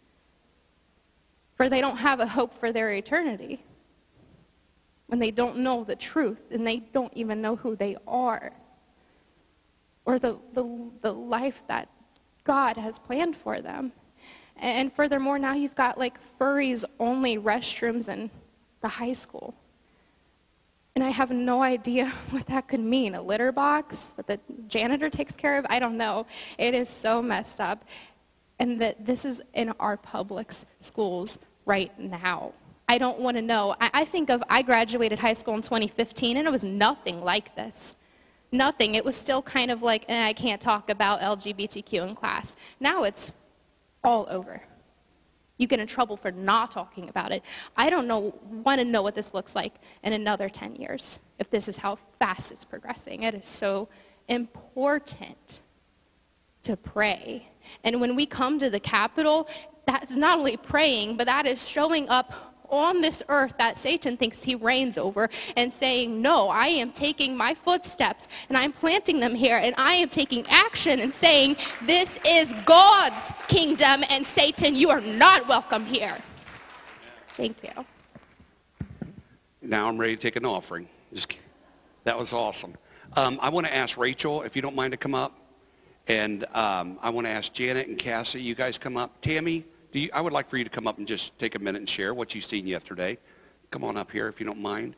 For they don't have a hope for their eternity when they don't know the truth and they don't even know who they are or the, the, the life that God has planned for them. And furthermore, now you've got like furries only restrooms in the high school. And I have no idea what that could mean. A litter box that the janitor takes care of? I don't know. It is so messed up. And that this is in our public schools right now. I don't want to know. I, I think of, I graduated high school in twenty fifteen, and it was nothing like this. Nothing. It was still kind of like, eh, I can't talk about L G B T Q in class. Now it's all over. You get in trouble for not talking about it. I don't know, want to know what this looks like in another ten years, if this is how fast it's progressing. It is so important to pray. And when we come to the Capitol, that's not only praying, but that is showing up on this earth that Satan thinks he reigns over and saying, no, I am taking my footsteps and I'm planting them here and I am taking action and saying, this is God's kingdom and Satan, you are not welcome here. Thank you. Now I'm ready to take an offering. Just, that was awesome. Um, I want to ask Rachel, if you don't mind to come up. And um, I want to ask Janet and Cassie, you guys come up. Tammy, do you, I would like for you to come up and just take a minute and share what you've seen yesterday. Come on up here if you don't mind.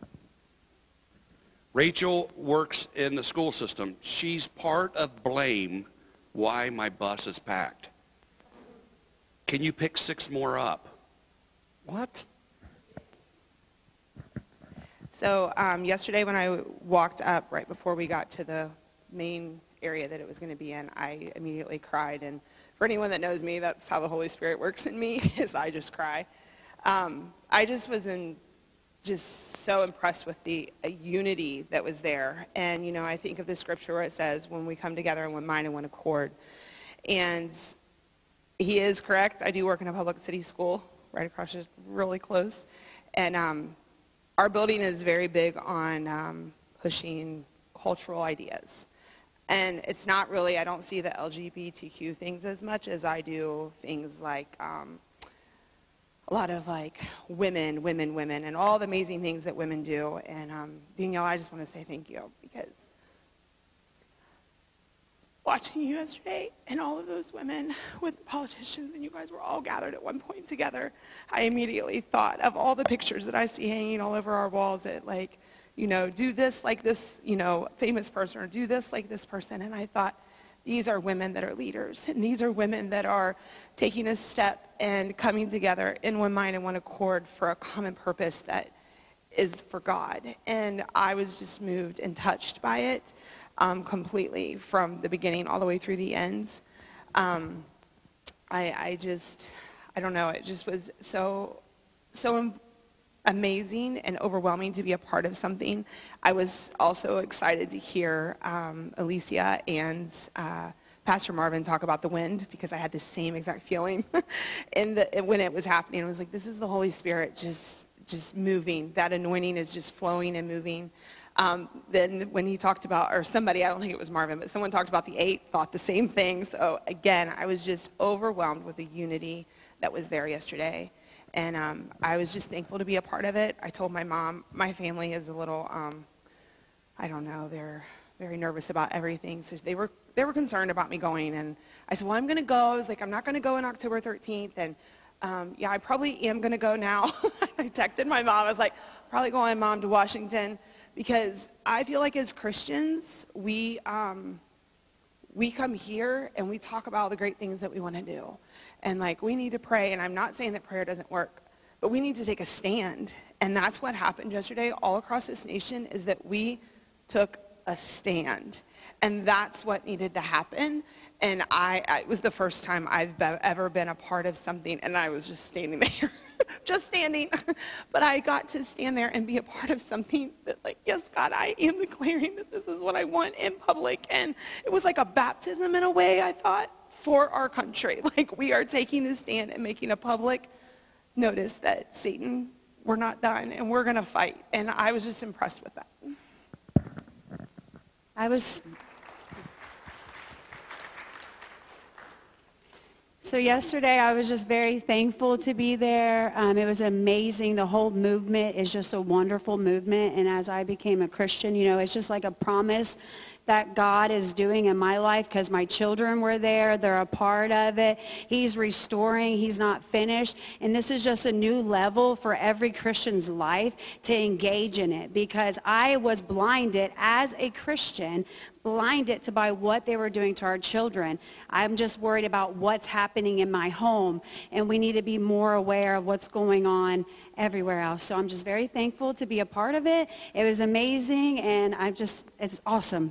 Rachel works in the school system. She's part of blame why my bus is packed. Can you pick six more up? What? So um, yesterday when I walked up right before we got to the main area that it was going to be in, I immediately cried. And for anyone that knows me, that's how the Holy Spirit works in me, is I just cry. Um, I just was in, just so impressed with the uh, unity that was there. And, you know, I think of the scripture where it says, when we come together in one mind and one accord. And he is correct. I do work in a public city school right across, just really close. And um, our building is very big on um, pushing cultural ideas. And it's not really, I don't see the L G B T Q things as much as I do things like um, a lot of like women, women, women, and all the amazing things that women do. And um, Danielle, I just want to say thank you, because watching you yesterday and all of those women with politicians, and you guys were all gathered at one point together, I immediately thought of all the pictures that I see hanging all over our walls that like, you know, do this like this, you know, famous person, or do this like this person. And I thought, these are women that are leaders, and these are women that are taking a step and coming together in one mind and one accord for a common purpose that is for God. And I was just moved and touched by it um, completely from the beginning all the way through the ends. Um, I, I just, I don't know, it just was so, so amazing and overwhelming to be a part of something. I was also excited to hear um, Alicia and uh, Pastor Marvin talk about the wind, because I had the same exact feeling in the, when it was happening. I was like, this is the Holy Spirit just, just moving. That anointing is just flowing and moving. Um, then when he talked about, or somebody, I don't think it was Marvin, but someone talked about the eight, thought the same thing. So again, I was just overwhelmed with the unity that was there yesterday. And um, I was just thankful to be a part of it. I told my mom, my family is a little, um, I don't know, they're very nervous about everything. So they were, they were concerned about me going. And I said, well, I'm going to go. I was like, I'm not going to go on October thirteenth. And um, yeah, I probably am going to go now. I texted my mom. I was like, probably going, Mom, to Washington. Because I feel like as Christians, we, um, we come here and we talk about all the great things that we want to do. And like, we need to pray. And I'm not saying that prayer doesn't work, but we need to take a stand. And that's what happened yesterday all across this nation, is that we took a stand. And that's what needed to happen. And I, I it was the first time I've be, ever been a part of something, and I was just standing there. Just standing. But I got to stand there and be a part of something that, like, yes, God, I am declaring that this is what I want in public. And it was like a baptism in a way, I thought, for our country. Like, we are taking a stand and making a public notice that Satan, we're not done, and we're going to fight. And I was just impressed with that. I was... So yesterday, I was just very thankful to be there. Um, it was amazing. The whole movement is just a wonderful movement. And as I became a Christian, you know, it's just like a promise that God is doing in my life, because my children were there. They're a part of it. He's restoring. He's not finished. And this is just a new level for every Christian's life to engage in it, because I was blinded as a Christian, blinded to by what they were doing to our children. I'm just worried about what's happening in my home, and we need to be more aware of what's going on everywhere else. So I'm just very thankful to be a part of it. It was amazing, and I'm just, it's awesome.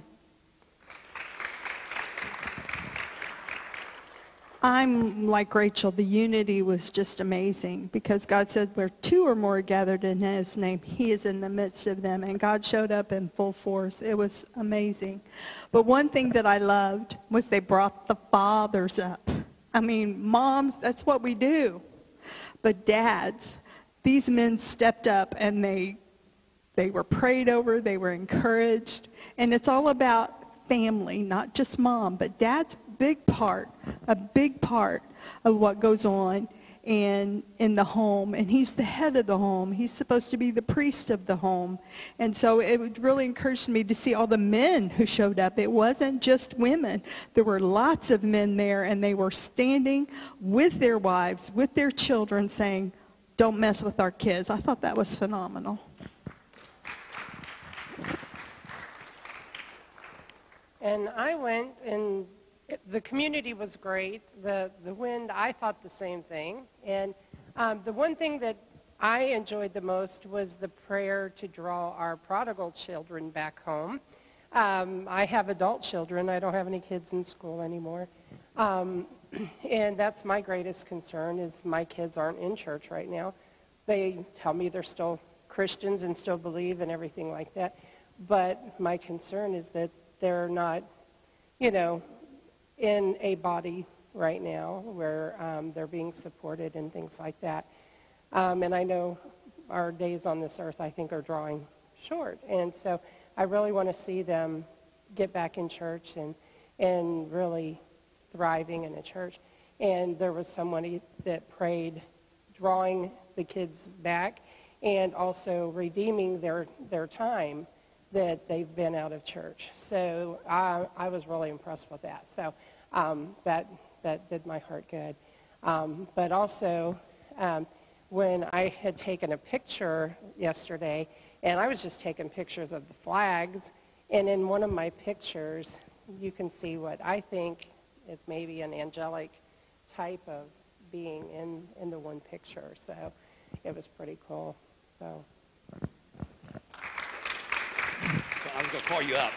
I'm like Rachel. The unity was just amazing, because God said where two or more are gathered in his name, he is in the midst of them. And God showed up in full force. It was amazing. But one thing that I loved was they brought the fathers up. I mean, moms, that's what we do. But dads, these men stepped up, and they, they were prayed over. They were encouraged. And it's all about family, not just mom, but dad's big part, a big part of what goes on in, in the home. And he's the head of the home. He's supposed to be the priest of the home. And so it really encouraged me to see all the men who showed up. It wasn't just women. There were lots of men there, and they were standing with their wives, with their children, saying, don't mess with our kids. I thought that was phenomenal. And I went, and it, the community was great. The, the wind, I thought the same thing. And um, the one thing that I enjoyed the most was the prayer to draw our prodigal children back home. Um, I have adult children. I don't have any kids in school anymore. Um, and that's my greatest concern, is my kids aren't in church right now. They tell me they're still Christians and still believe and everything like that. But my concern is that they're not, you know, in a body right now where um, they're being supported and things like that. Um, and I know our days on this earth, I think, are drawing short. And so I really want to see them get back in church and, and really thriving in a church. And there was somebody that prayed drawing the kids back and also redeeming their, their time that they've been out of church. So I, I was really impressed with that. So um, that, that did my heart good. Um, but also, um, when I had taken a picture yesterday, and I was just taking pictures of the flags, and in one of my pictures, you can see what I think is maybe an angelic type of being in, in the one picture. So it was pretty cool. So. So I was going to call you up.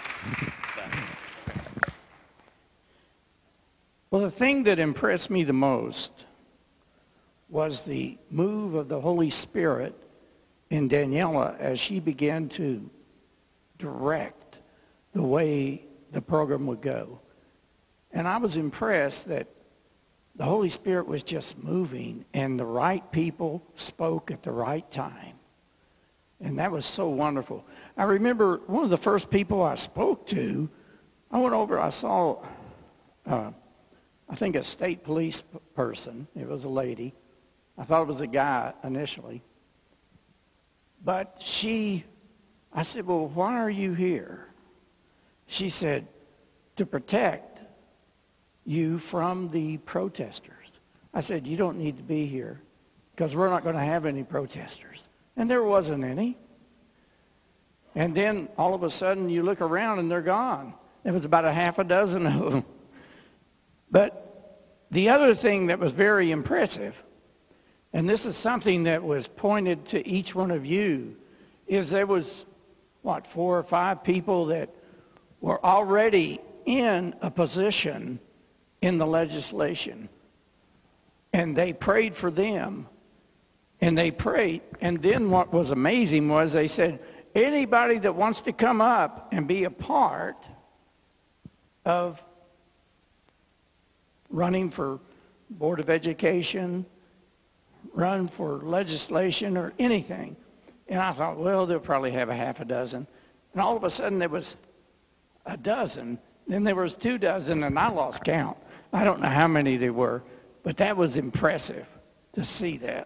Well, the thing that impressed me the most was the move of the Holy Spirit in Daniela as she began to direct the way the program would go. And I was impressed that the Holy Spirit was just moving, and the right people spoke at the right time. And that was so wonderful. I remember one of the first people I spoke to, I went over, I saw, uh, I think a state police person. It was a lady. I thought it was a guy initially. But she, I said, well, why are you here? She said, to protect you from the protesters. I said, you don't need to be here because we're not going to have any protesters. And there wasn't any. And then all of a sudden you look around and they're gone. There was about a half a dozen of them. But the other thing that was very impressive, and this is something that was pointed to each one of you, is there was, what, four or five people that were already in a position in the legislation. And they prayed for them. And they prayed. And then what was amazing was they said, anybody that wants to come up and be a part of running for Board of Education, run for legislation or anything. And I thought, well, they'll probably have a half a dozen. And all of a sudden there was a dozen. Then there was two dozen, and I lost count. I don't know how many there were, but that was impressive to see that.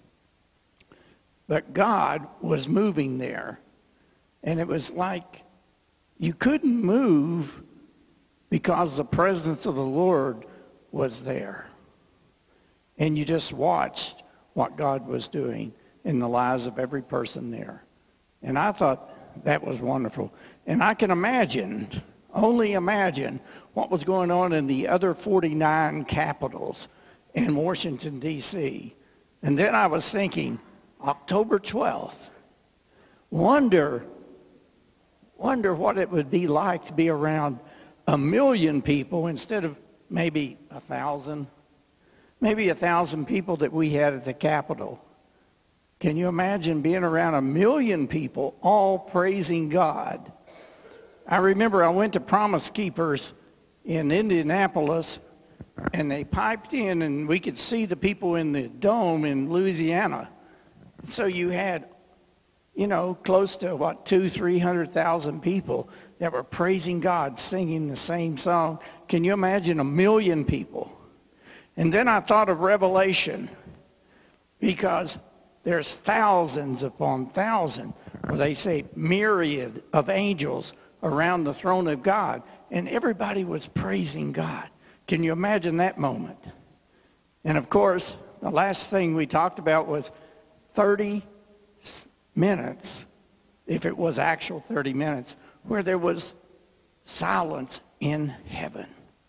But God was moving there. And it was like you couldn't move because the presence of the Lord was there. And you just watched what God was doing in the lives of every person there. And I thought that was wonderful. And I can imagine, only imagine, what was going on in the other forty-nine capitals in Washington, D C And then I was thinking, October twelfth, wonder, wonder what it would be like to be around a million people instead of maybe a thousand, maybe a thousand people that we had at the Capitol. Can you imagine being around a million people all praising God? I remember I went to Promise Keepers in Indianapolis, and they piped in, and we could see the people in the dome in Louisiana. So you had, you know, close to, what, two, three hundred thousand people that were praising God, singing the same song. Can you imagine a million people? And then I thought of Revelation, because there's thousands upon thousands, where they say myriad of angels around the throne of God, and everybody was praising God. Can you imagine that moment? And of course, the last thing we talked about was thirty minutes, if it was actual thirty minutes, where there was silence in heaven.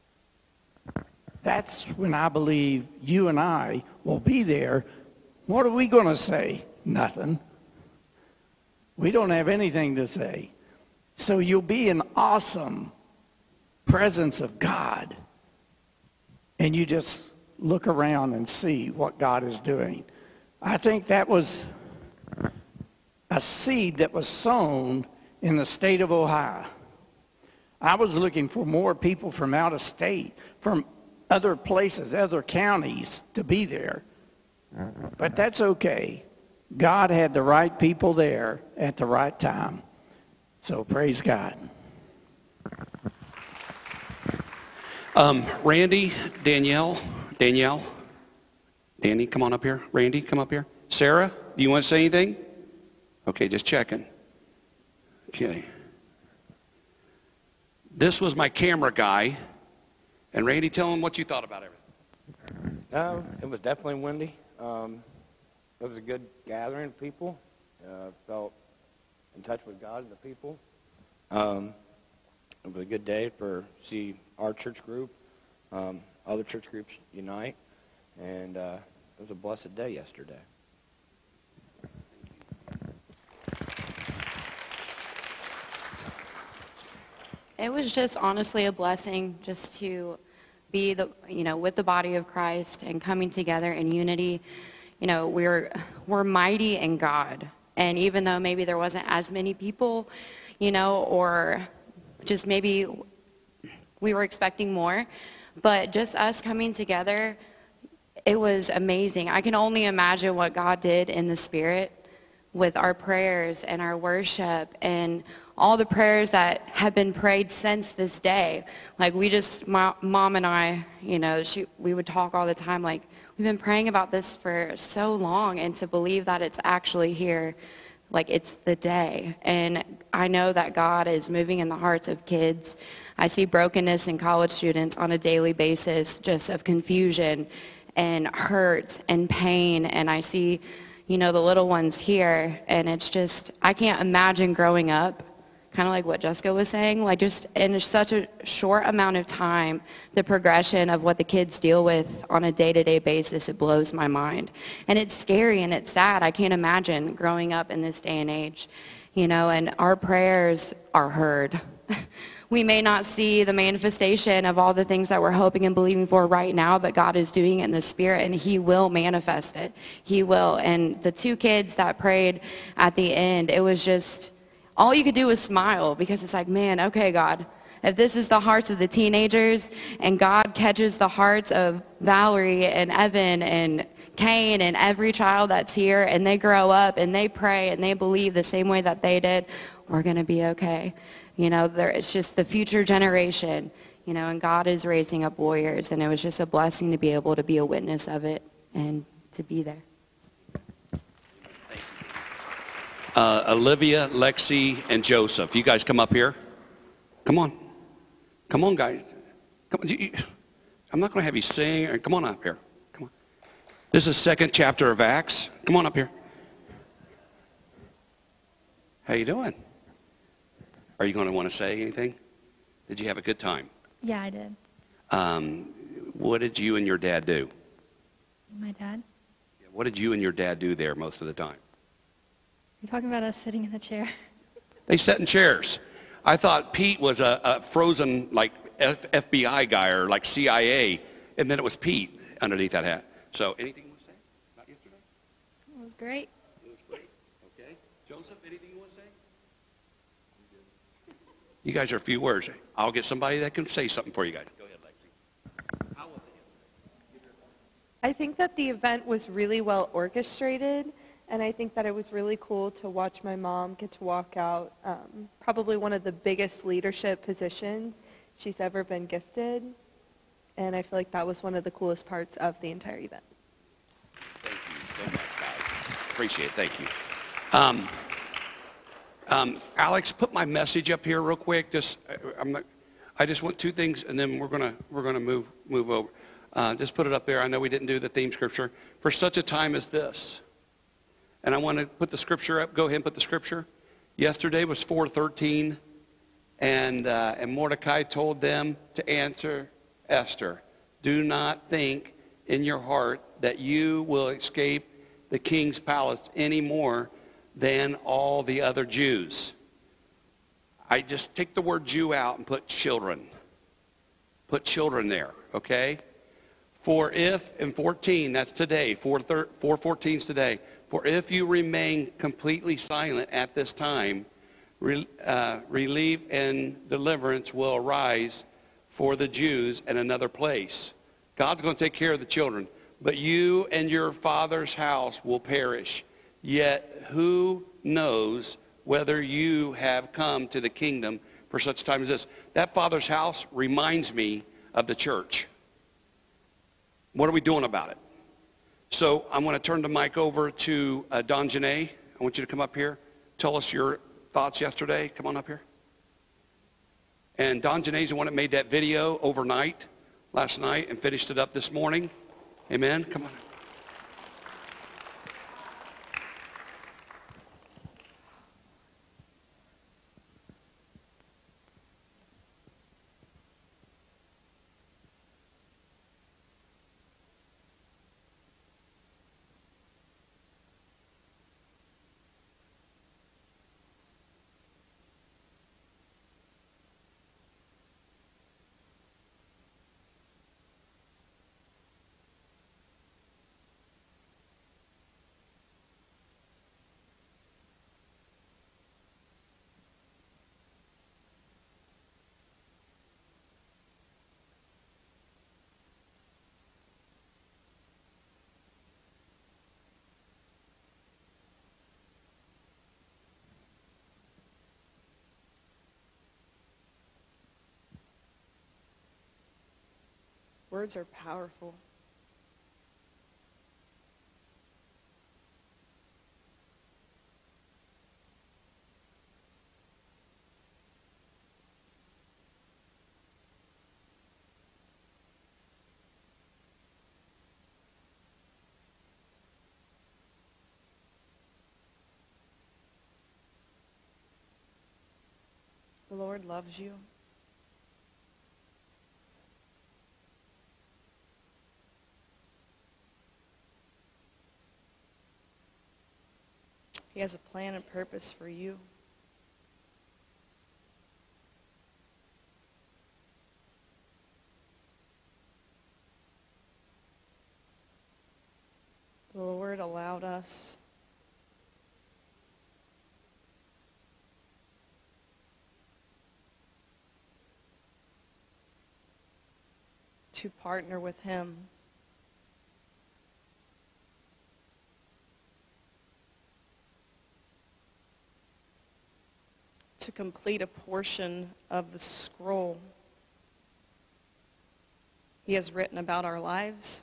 That's when I believe you and I will be there. What are we going to say? Nothing. We don't have anything to say. So you'll be in awesome presence of God, and you just look around and see what God is doing. I think that was a seed that was sown in the state of Ohio. I was looking for more people from out of state, from other places, other counties to be there. But that's okay. God had the right people there at the right time. So praise God. Um, Randy, Danielle, Danielle, Danny, come on up here. Randy, come up here. Sarah, do you want to say anything? Okay, just checking. Okay. This was my camera guy. And Randy, tell him what you thought about everything. No, it was definitely windy. Um, it was a good gathering of people. Uh, felt in touch with God and the people. Um, it was a good day for see our church group, um, other church groups unite, and uh, it was a blessed day yesterday. It was just honestly a blessing just to be the, you know, with the body of Christ and coming together in unity. You know, we're, we're mighty in God. And even though maybe there wasn't as many people, you know, or just maybe we were expecting more. But just us coming together, it was amazing. I can only imagine what God did in the Spirit with our prayers and our worship and all the prayers that have been prayed since this day. Like we just, my mom and I, you know, she, we would talk all the time like, we've been praying about this for so long, and to believe that it's actually here, like it's the day. And I know that God is moving in the hearts of kids. I see brokenness in college students on a daily basis, just of confusion and hurt and pain. And I see, you know, the little ones here, and it's just, I can't imagine growing up, kind of like what Jessica was saying, like just in such a short amount of time, the progression of what the kids deal with on a day-to-day basis, it blows my mind. And it's scary and it's sad. I can't imagine growing up in this day and age, you know, and our prayers are heard. We may not see the manifestation of all the things that we're hoping and believing for right now, but God is doing it in the Spirit, and he will manifest it. He will. And the two kids that prayed at the end, it was just, all you could do was smile, because it's like, man, okay, God, if this is the hearts of the teenagers and God catches the hearts of Valerie and Evan and Cain and every child that's here, and they grow up and they pray and they believe the same way that they did, we're going to be okay. You know, there, it's just the future generation, you know, and God is raising up warriors, and it was just a blessing to be able to be a witness of it and to be there. Uh, Olivia, Lexi, and Joseph. You guys come up here. Come on. Come on, guys. Come on. You, you, I'm not going to have you sing. Or, come on up here. Come on. This is second chapter of Acts. Come on up here. How you doing? Are you going to want to say anything? Did you have a good time? Yeah, I did. Um, what did you and your dad do? My dad? What did you and your dad do there most of the time? You're talking about us sitting in the chair. They sat in chairs. I thought Pete was a, a frozen like F FBI guy or like C I A, and then it was Pete underneath that hat. So anything you want to say about yesterday? It was great. It was great. Okay. Joseph, anything you want to say? You guys are a few words. I'll get somebody that can say something for you guys. Go ahead, Lexi. How was it? I think that the event was really well orchestrated, and I think that it was really cool to watch my mom get to walk out um, probably one of the biggest leadership positions she's ever been gifted, and I feel like that was one of the coolest parts of the entire event. Thank you so much, guys. Appreciate it. Thank you. Um, Um, Alex, put my message up here real quick. Just, I'm not, I just want two things, and then we're gonna we're gonna move move over. Uh, just put it up there. I know we didn't do the theme scripture. For such a time as this, and I want to put the scripture up. Go ahead and put the scripture. Yesterday was four thirteen, and uh, and Mordecai told them to answer Esther. Do not think in your heart that you will escape the king's palace any more than all the other Jews. I just take the word Jew out and put children. Put children there, okay? For if, in fourteen, that's today, four fourteen is today. For if you remain completely silent at this time, re, uh, relief and deliverance will arise for the Jews in another place. God's going to take care of the children. But you and your father's house will perish. Yet who knows whether you have come to the kingdom for such time as this? That father's house reminds me of the church. What are we doing about it? So I'm going to turn the mic over to uh, Don Janae. I want you to come up here. Tell us your thoughts yesterday. Come on up here. And Don Janae's the one that made that video overnight, last night, and finished it up this morning. Amen. Come on. Words are powerful. The Lord loves you. He has a plan and purpose for you. The Lord allowed us to partner with Him to complete a portion of the scroll He has written about our lives.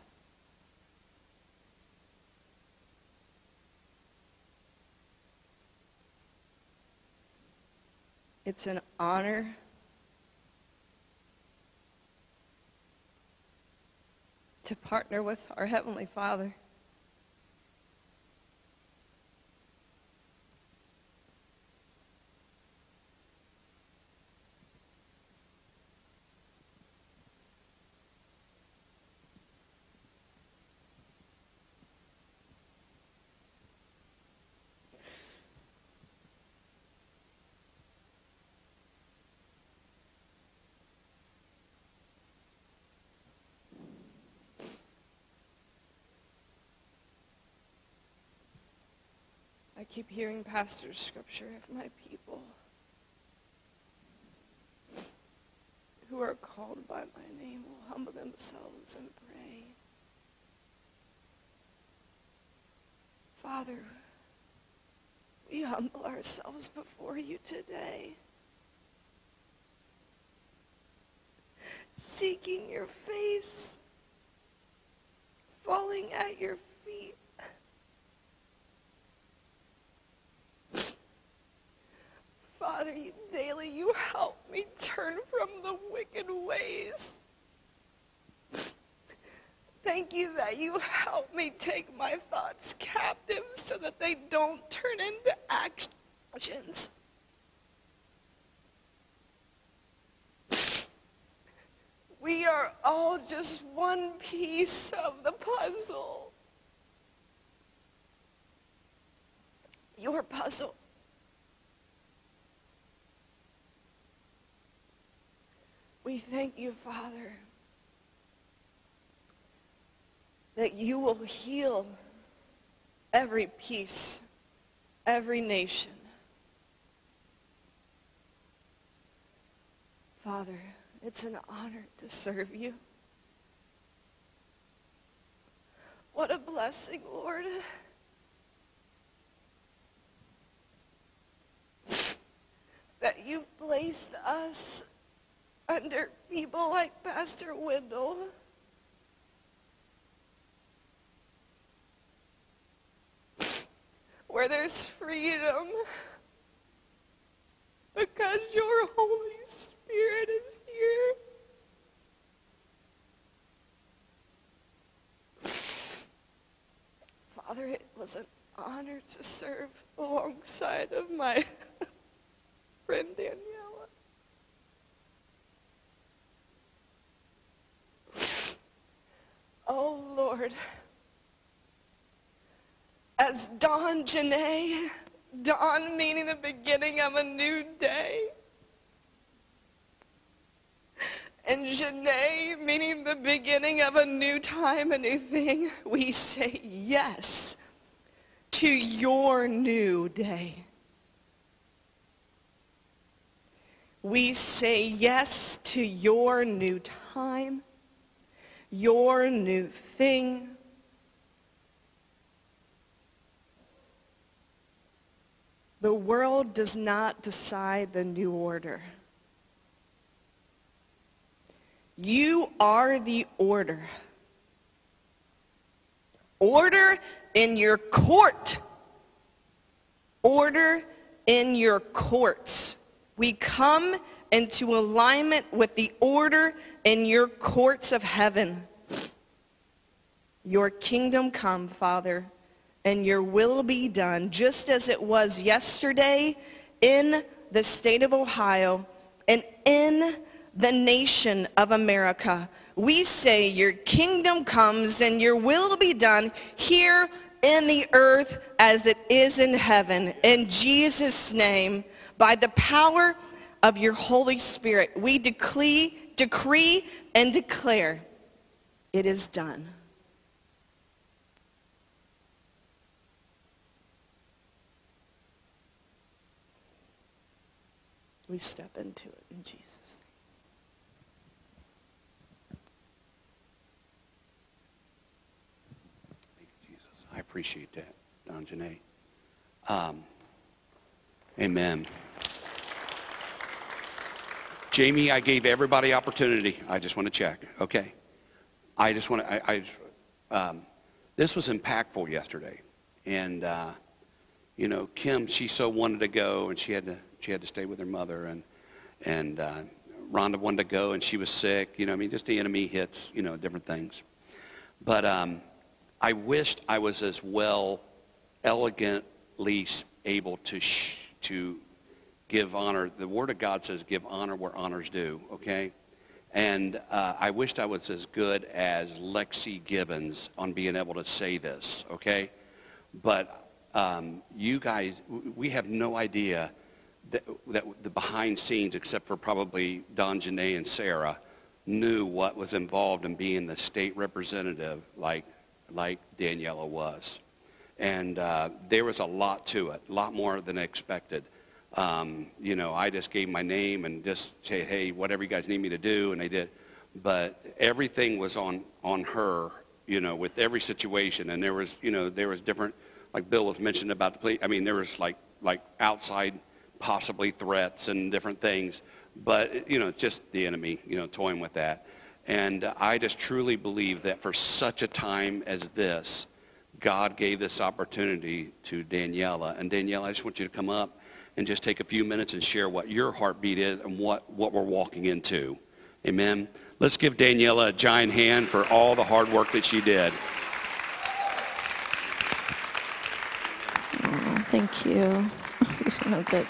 It's an honor to partner with our Heavenly Father. I keep hearing Pastor's scripture, if my people who are called by my name will humble themselves and pray. Father, we humble ourselves before you today, seeking your face, falling at your feet. Father, you, daily you help me turn from the wicked ways. Thank you that you help me take my thoughts captive so that they don't turn into actions. We are all just one piece of the puzzle. Your puzzle. We thank you, Father, that you will heal every piece, every nation. Father, it's an honor to serve you. What a blessing, Lord. That you placed us under people like Pastor Wendell. Where there's freedom because your Holy Spirit is here. Father, it was an honor to serve alongside of my friend Daniela. Oh, Lord, as Dawn Janae, dawn meaning the beginning of a new day, and Janae meaning the beginning of a new time, a new thing, we say yes to your new day. We say yes to your new time, your new thing. The world does not decide the new order. You are the order. Order in your court. Order in your courts. We come into alignment with the order in your courts of heaven. Your kingdom come, Father, and your will be done, just as it was yesterday in the state of Ohio and in the nation of America. We say your kingdom comes and your will be done here in the earth as it is in heaven. In Jesus' name, by the power of your Holy Spirit, we decree, decree and declare it is done. We step into it in Jesus' I appreciate that, Don Janae. Um, amen. Jamie, I gave everybody opportunity. I just want to check. Okay. I just want to, I, I um, this was impactful yesterday. And, uh, you know, Kim, she so wanted to go, and she had to, she had to stay with her mother. And, and uh, Rhonda wanted to go, and she was sick. You know, I mean, just the enemy hits, you know, different things. But, um, I wished I was as well elegantly able to sh to give honor. The Word of God says give honor where honor's due, okay? And uh, I wished I was as good as Lexi Gibbons on being able to say this, okay? But um, you guys, we have no idea that, that the behind scenes, except for probably Don Janae and Sarah, knew what was involved in being the state representative like like Daniela was. And uh, there was a lot to it, a lot more than I expected. Um, you know, I just gave my name and just say, hey, whatever you guys need me to do, and they did. But everything was on, on her, you know, with every situation. And there was, you know, there was different, like Bill was mentioning about the police. I mean, there was like, like outside possibly threats and different things. But, you know, just the enemy, you know, toying with that. And I just truly believe that for such a time as this, God gave this opportunity to Daniela. And Daniela, I just want you to come up and just take a few minutes and share what your heartbeat is and what, what we're walking into. Amen. Let's give Daniela a giant hand for all the hard work that she did. Oh, thank you. You don't have to.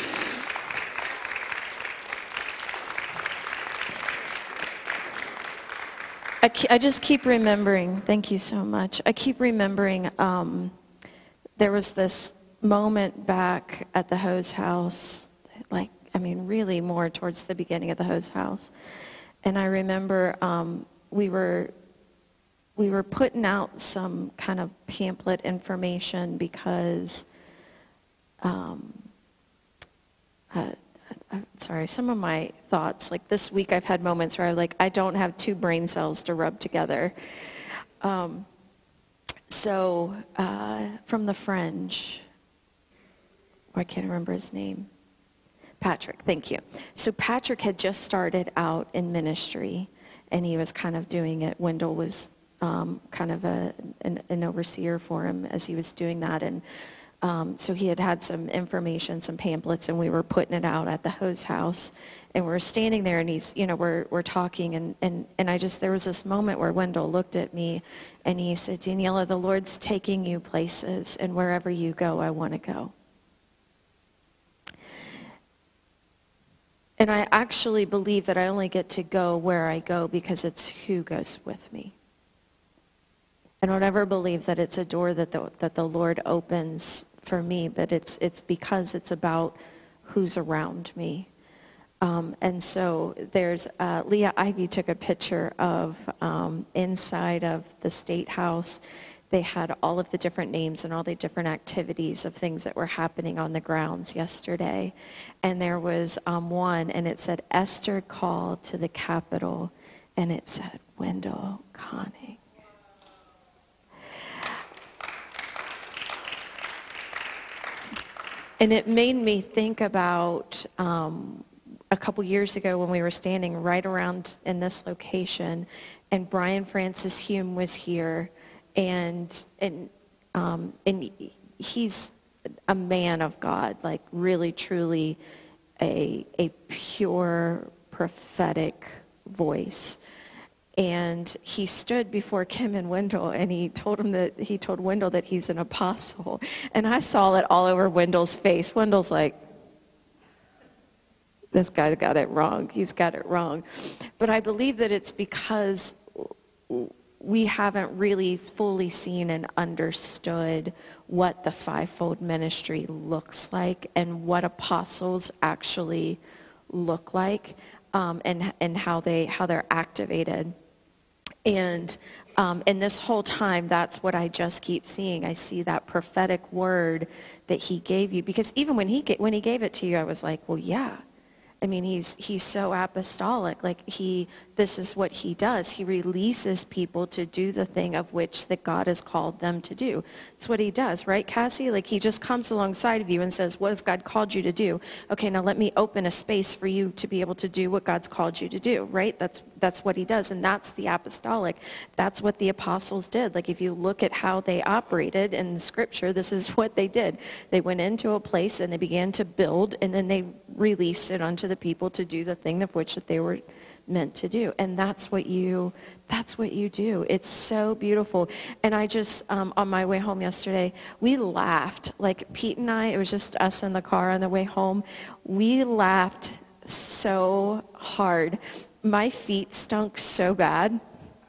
I, I just keep remembering, thank you so much. I keep remembering um, there was this moment back at the Hose House, like, I mean, really more towards the beginning of the Hose House. And I remember um, we were we were putting out some kind of pamphlet information because, um, uh, I'm sorry, some of my thoughts, like this week I've had moments where I'm like, I don't have two brain cells to rub together. Um, so uh, from the Fringe, I can't remember his name. Patrick, thank you. So Patrick had just started out in ministry, and he was kind of doing it. Wendell was um, kind of a, an, an overseer for him as he was doing that. And Um, so he had had some information, some pamphlets, and we were putting it out at the Hose House. And we were standing there, and he's, you know, we're, we're talking, and, and, and I just, there was this moment where Wendell looked at me, and he said, Daniela, the Lord's taking you places, and wherever you go, I want to go. And I actually believe that I only get to go where I go because it's who goes with me. I don't ever believe that it's a door that the, that the Lord opens for me, but it's, it's because it's about who's around me. Um, and so there's, uh, Leah Ivy took a picture of um, inside of the State House. They had all of the different names and all the different activities of things that were happening on the grounds yesterday. And there was um, one, and it said, Esther called to the Capitol, and it said, Wendell Conning. And it made me think about um, a couple years ago when we were standing right around in this location, and Brian Francis Hume was here, and and um, and he's a man of God, like really truly a a pure prophetic voice. And he stood before Kim and Wendell, and he told him that he told Wendell that he's an apostle. And I saw it all over Wendell's face. Wendell's like, this guy got it wrong. He's got it wrong. But I believe that it's because we haven't really fully seen and understood what the fivefold ministry looks like and what apostles actually look like, um, and and how they how they're activated. And um, and this whole time, that's what I just keep seeing. I see that prophetic word that he gave you, because even when he when he gave it to you, I was like, well, yeah. I mean, he's he's so apostolic. Like he, this is what he does. He releases people to do the thing of which that God has called them to do. It's what he does, right, Cassie? Like he just comes alongside of you and says, what has God called you to do? Okay, now let me open a space for you to be able to do what God's called you to do, right? That's that's what he does, and that's the apostolic. That's what the apostles did. Like if you look at how they operated in the scripture, this is what they did. They went into a place and they began to build, and then they released it onto the people to do the thing of which that they were meant to do. And that's what you that's what you do. It's so beautiful. And I just um, on my way home yesterday, we laughed, like Pete and I, it was just us in the car on the way home. We laughed so hard. My feet stunk so bad.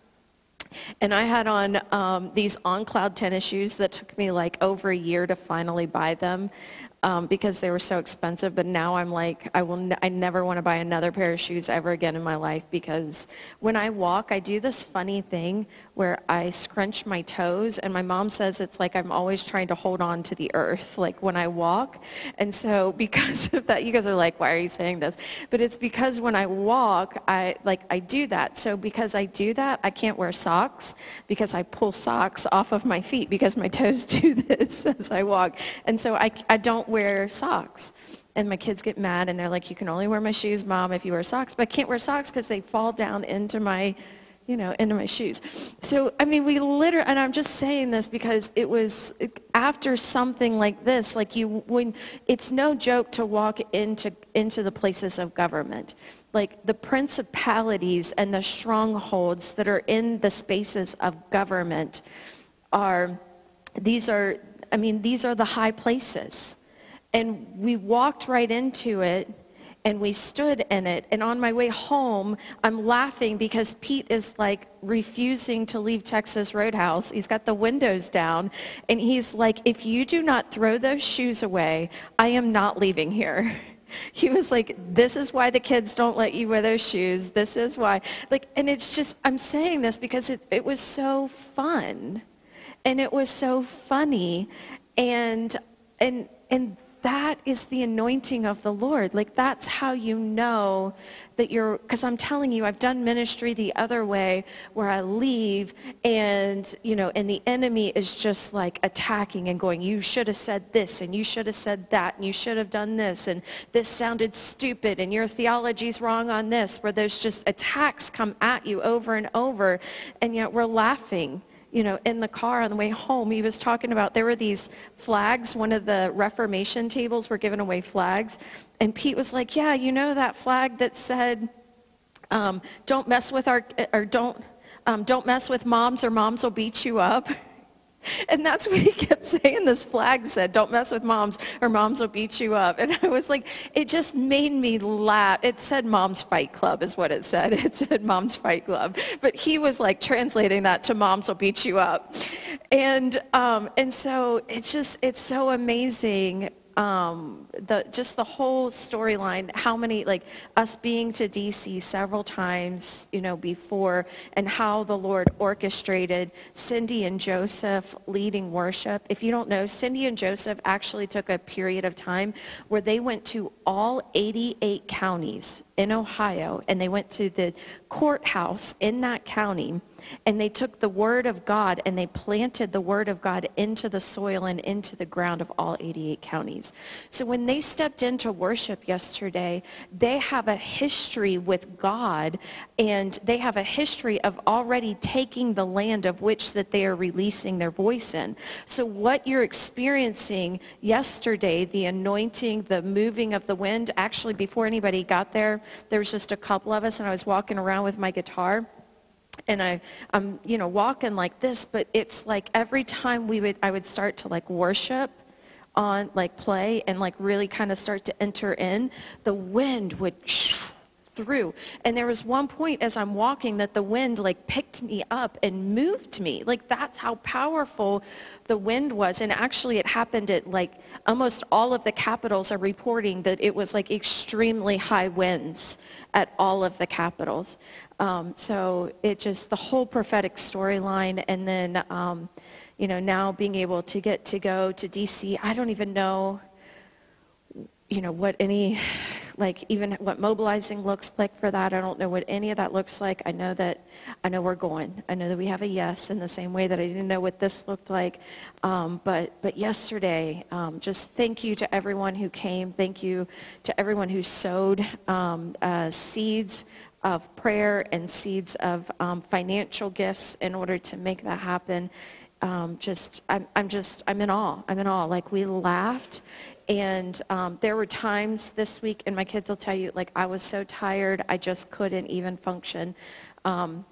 And I had on um, these on-cloud tennis shoes that took me like over a year to finally buy them. Um, because they were so expensive, but now I'm like, I will, ne- I never want to buy another pair of shoes ever again in my life, because when I walk, I do this funny thing where I scrunch my toes, and my mom says it's like I'm always trying to hold on to the earth, like when I walk. And so because of that, you guys are like, why are you saying this? But it's because when I walk, I like I do that. So because I do that, I can't wear socks, because I pull socks off of my feet because my toes do this as I walk. And so I, I don't wear socks. And my kids get mad and they're like, you can only wear my shoes, Mom, if you wear socks. But I can't wear socks because they fall down into my, you know, into my shoes. So, I mean, we literally, and I'm just saying this because it was after something like this, like you, when, it's no joke to walk into, into the places of government. Like the principalities and the strongholds that are in the spaces of government are, these are, I mean, these are the high places. And we walked right into it, and we stood in it. And on my way home, I'm laughing because Pete is like refusing to leave Texas Roadhouse. He's got the windows down, and he's like, if you do not throw those shoes away, I am not leaving here. He was like, this is why the kids don't let you wear those shoes. This is why. Like, and it's just, I'm saying this because it, it was so fun, and it was so funny, and and and that is the anointing of the Lord. Like, that's how you know that you're, because I'm telling you, I've done ministry the other way where I leave and, you know, and the enemy is just like attacking and going, you should have said this and you should have said that and you should have done this and this sounded stupid and your theology's wrong on this, where there's just attacks come at you over and over, and yet we're laughing. You know, in the car on the way home, he was talking about there were these flags. One of the Reformation tables were giving away flags. And Pete was like, yeah, you know that flag that said, um, don't mess with our, or don't, um, don't mess with moms or moms will beat you up. And that's what he kept saying. This flag said, don't mess with moms or moms will beat you up. And I was like, it just made me laugh. It said Mom's Fight Club is what it said. It said Mom's Fight Club. But he was like translating that to moms will beat you up. And, um, and so it's just, it's so amazing. Um, the, just the whole storyline, how many, like us being to D C several times, you know, before, and how the Lord orchestrated Cindy and Joseph leading worship. If you don't know, Cindy and Joseph actually took a period of time where they went to all eighty-eight counties in Ohio, and they went to the courthouse in that county, and they took the Word of God and they planted the Word of God into the soil and into the ground of all eighty-eight counties. So when they stepped into worship yesterday, they have a history with God, and they have a history of already taking the land of which that they are releasing their voice in. So what you're experiencing yesterday, the anointing, the moving of the wind, actually before anybody got there, there was just a couple of us, and I was walking around with my guitar. And I, I'm, you know, walking like this, but it's like every time we would, I would start to like worship on, like play and like really kind of start to enter in, the wind would shh through. And there was one point as I'm walking that the wind like picked me up and moved me. Like that's how powerful the wind was. And actually it happened at like almost all of the capitals are reporting that it was like extremely high winds at all of the capitals. Um, so it just, the whole prophetic storyline, and then, um, you know, now being able to get to go to D C, I don't even know, you know, what any, like even what mobilizing looks like for that. I don't know what any of that looks like. I know that, I know we're going. I know that we have a yes in the same way that I didn't know what this looked like. Um, but, but yesterday, um, just thank you to everyone who came. Thank you to everyone who sowed um, uh, seeds of prayer and seeds of um, financial gifts in order to make that happen. Um, just, I'm, I'm just, I'm in awe. I'm in awe. Like we laughed, and um, there were times this week, and my kids will tell you, like I was so tired, I just couldn't even function. Um,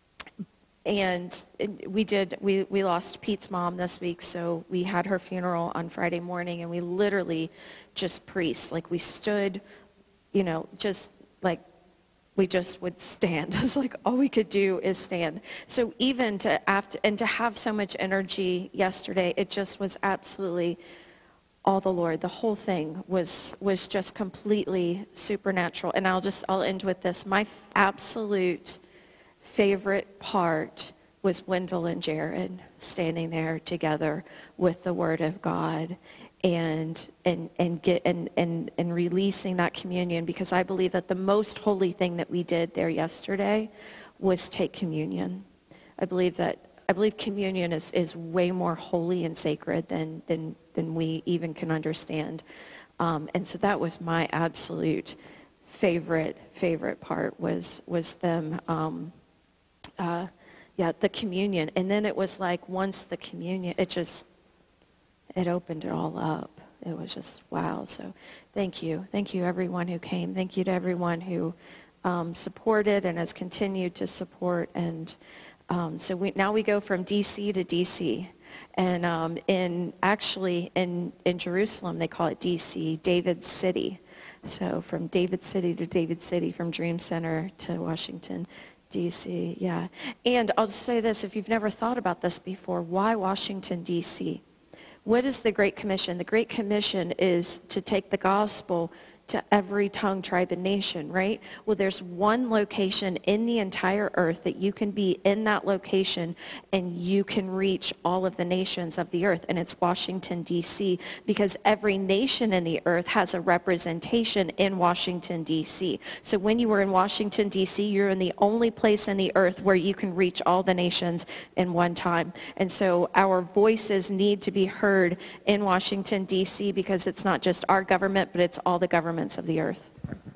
and we did, we, we lost Pete's mom this week, so we had her funeral on Friday morning, and we literally just preached. Like we stood, you know, just like, we just would stand. It's like all we could do is stand. So even to after, and to have so much energy yesterday, it just was absolutely all the Lord. The whole thing was was just completely supernatural. And I'll just I'll end with this. My absolute favorite part was Wendell and Jared standing there together with the Word of God. and and and get and, and and releasing that communion, because I believe that the most holy thing that we did there yesterday was take communion. I believe that I believe communion is, is way more holy and sacred than than than we even can understand. Um, and so that was my absolute favorite favorite part was was them um, uh, yeah, the communion. And then it was like once the communion, it just it opened it all up. It was just, wow. So thank you. Thank you, everyone who came. Thank you to everyone who um, supported and has continued to support. And um, so we, now we go from D C to D C. And um, in actually in, in Jerusalem, they call it D C, David City. So from David City to David City, from Dream Center to Washington, D C, yeah. And I'll just say this, if you've never thought about this before, why Washington, D C? What is the Great Commission? The Great Commission is to take the gospel to every tongue, tribe, and nation, right? Well, there's one location in the entire earth that you can be in that location and you can reach all of the nations of the earth, and it's Washington, D C, because every nation in the earth has a representation in Washington, D C. So when you were in Washington, D C, you're in the only place in the earth where you can reach all the nations in one time. And so our voices need to be heard in Washington, D C, because it's not just our government, but it's all the governments of the earth.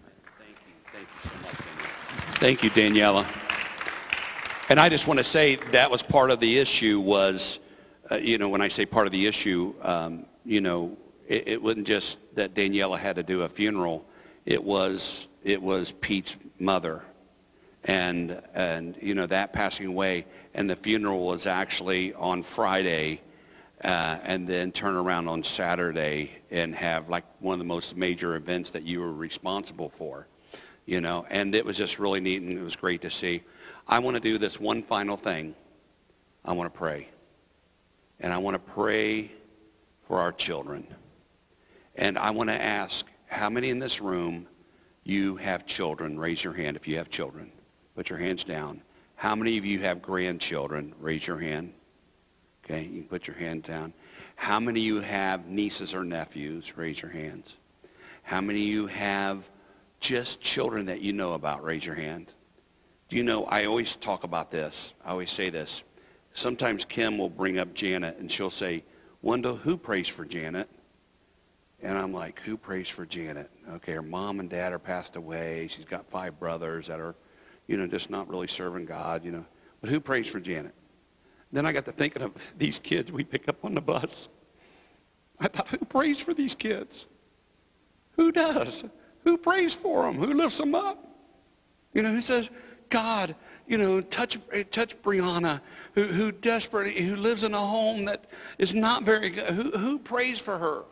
Thank you, Daniela. And I just want to say that was part of the issue was, uh, you know, when I say part of the issue, um, you know, it, it wasn't just that Daniela had to do a funeral. It was, it was Pete's mother. And, and, you know, that passing away. And the funeral was actually on Friday. Uh, and then turn around on Saturday and have like one of the most major events that you were responsible for, you know, and it was just really neat and it was great to see. I want to do this one final thing. I want to pray. And I want to pray for our children. And I want to ask, how many in this room you have children? Raise your hand if you have children. Put your hands down. How many of you have grandchildren? Raise your hand. Okay, you can put your hand down. How many of you have nieces or nephews? Raise your hands. How many of you have just children that you know about? Raise your hand. Do you know, I always talk about this. I always say this. Sometimes Kim will bring up Janet, and she'll say, Wendell, who prays for Janet? And I'm like, who prays for Janet? Okay, her mom and dad are passed away. She's got five brothers that are, you know, just not really serving God, you know. But who prays for Janet? Then I got to thinking of these kids we pick up on the bus. I thought, who prays for these kids? Who does? Who prays for them? Who lifts them up? You know, who says, God, you know, touch touch Brianna, who, who desperately, who lives in a home that is not very good. Who, who prays for her?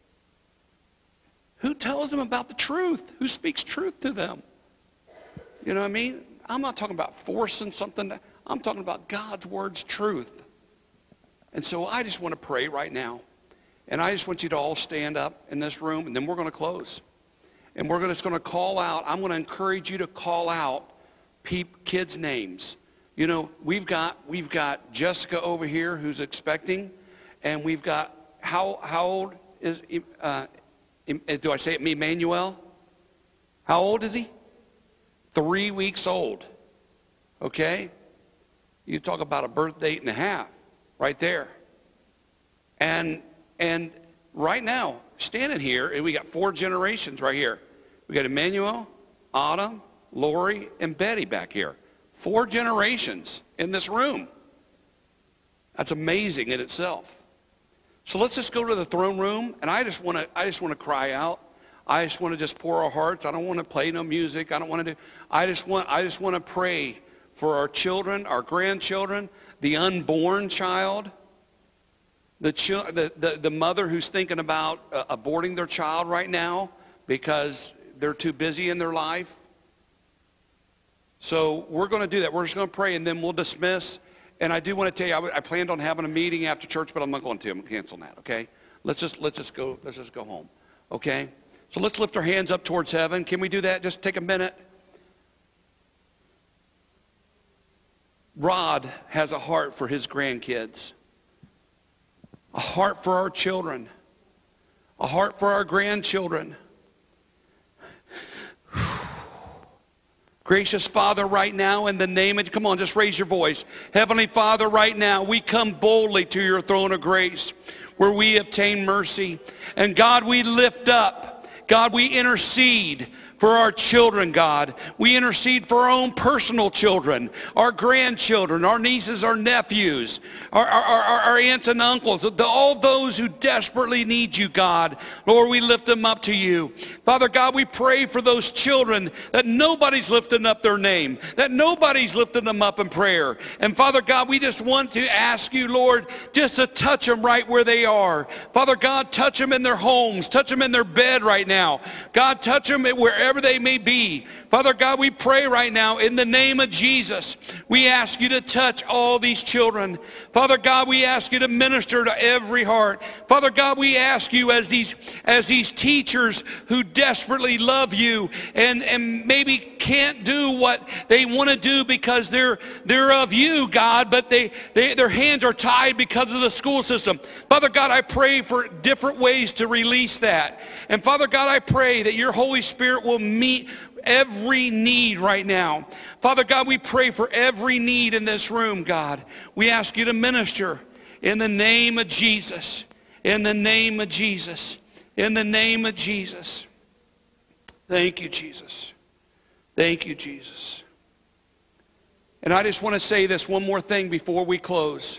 Who tells them about the truth? Who speaks truth to them? You know what I mean? I'm not talking about forcing something. To, I'm talking about God's word's truth. And so I just want to pray right now. And I just want you to all stand up in this room, and then we're going to close. And we're just going to call out. I'm going to encourage you to call out peep, kids' names. You know, we've got, we've got Jessica over here who's expecting. And we've got, how, how old is, uh, do I say it, Emmanuel? How old is he? Three weeks old. Okay? You talk about a birth date and a half right there. And, and right now, standing here, and we got four generations right here. We got Emmanuel, Autumn, Lori, and Betty back here. Four generations in this room. That's amazing in itself. So let's just go to the throne room, and I just want to I just want to cry out. I just want to just pour our hearts. I don't want to play no music. I don't want to do I just want I just want to pray for our children, our grandchildren, the unborn child, the the the, the mother who's thinking about uh, aborting their child right now because they're too busy in their life. So we're going to do that. We're just going to pray, and then we'll dismiss. And I do want to tell you, I, I planned on having a meeting after church, but I'm not going to. I'm canceling that. Okay? Let's just let's just go. Let's just go home. Okay? So let's lift our hands up towards heaven. Can we do that? Just take a minute. Rod has a heart for his grandkids, a heart for our children, a heart for our grandchildren. Gracious Father, right now, in the name of, come on, just raise your voice. Heavenly Father, right now, we come boldly to your throne of grace where we obtain mercy. And God, we lift up. God, we intercede for our children, God. We intercede for our own personal children, our grandchildren, our nieces, our nephews, our, our, our, our aunts and uncles, the, all those who desperately need you, God. Lord, we lift them up to you. Father God, we pray for those children that nobody's lifting up their name, that nobody's lifting them up in prayer. And Father God, we just want to ask you, Lord, just to touch them right where they are. Father God, touch them in their homes, touch them in their bed right now. God, touch them wherever they may be. Father God, we pray right now in the name of Jesus. We ask you to touch all these children. Father God, we ask you to minister to every heart. Father God, we ask you as these as these teachers who desperately love you and, and maybe can't do what they want to do because they're they're of you, God, but they, they their hands are tied because of the school system. Father God, I pray for different ways to release that. And Father God, I pray that your Holy Spirit will meet every need right now. Father God, we pray for every need in this room, God. We ask you to minister in the name of Jesus. In the name of Jesus. In the name of Jesus. Thank you, Jesus. Thank you, Jesus. And I just want to say this one more thing before we close.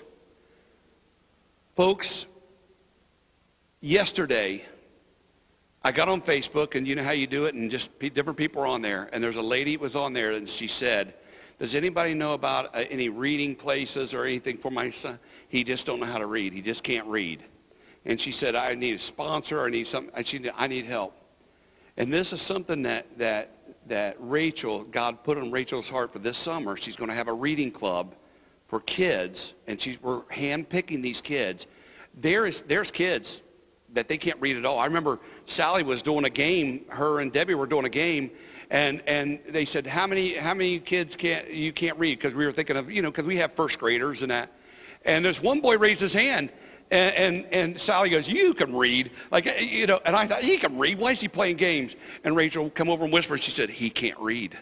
Folks, yesterday, I got on Facebook, and you know how you do it, and just different people are on there. And there's a lady was on there, and she said, does anybody know about uh, any reading places or anything for my son? He just don't know how to read. He just can't read. And she said, I need a sponsor. I need something. I need, I need help. And this is something that, that, that Rachel, God put on Rachel's heart for this summer. She's going to have a reading club for kids, and she's, we're handpicking these kids. There is, there's kids that they can't read at all. I remember Sally was doing a game, her and Debbie were doing a game, and, and they said, how many, how many kids can't, you can't read? Because we were thinking of, you know, because we have first graders and that. And there's one boy raised his hand, And, and, and Sally goes, you can read. Like, you know, and I thought, he can read. Why is he playing games? And Rachel come over and whisper, and she said, he can't read.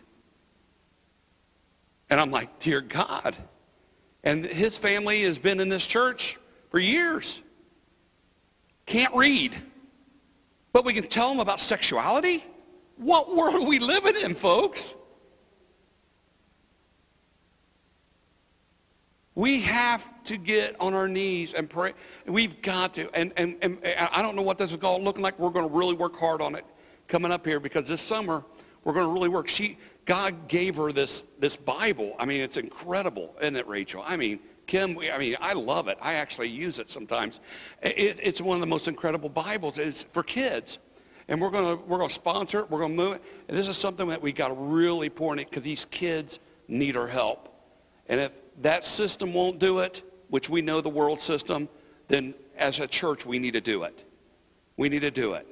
And I'm like, dear God. And his family has been in this church for years. Can't read. But we can tell them about sexuality? What world are we living in, folks? We have to get on our knees and pray. We've got to. And, and, and I don't know what this is all looking like. We're going to really work hard on it coming up here, because this summer we're going to really work. She, God gave her this, this Bible. I mean, it's incredible, isn't it, Rachel? I mean, Kim, I mean, I love it. I actually use it sometimes. It, it's one of the most incredible Bibles. It's for kids. And we're going to we're going to sponsor it. We're going to move it. And this is something that we got to really pour in it, because these kids need our help. And if that system won't do it, which we know the world system, then as a church we need to do it. We need to do it.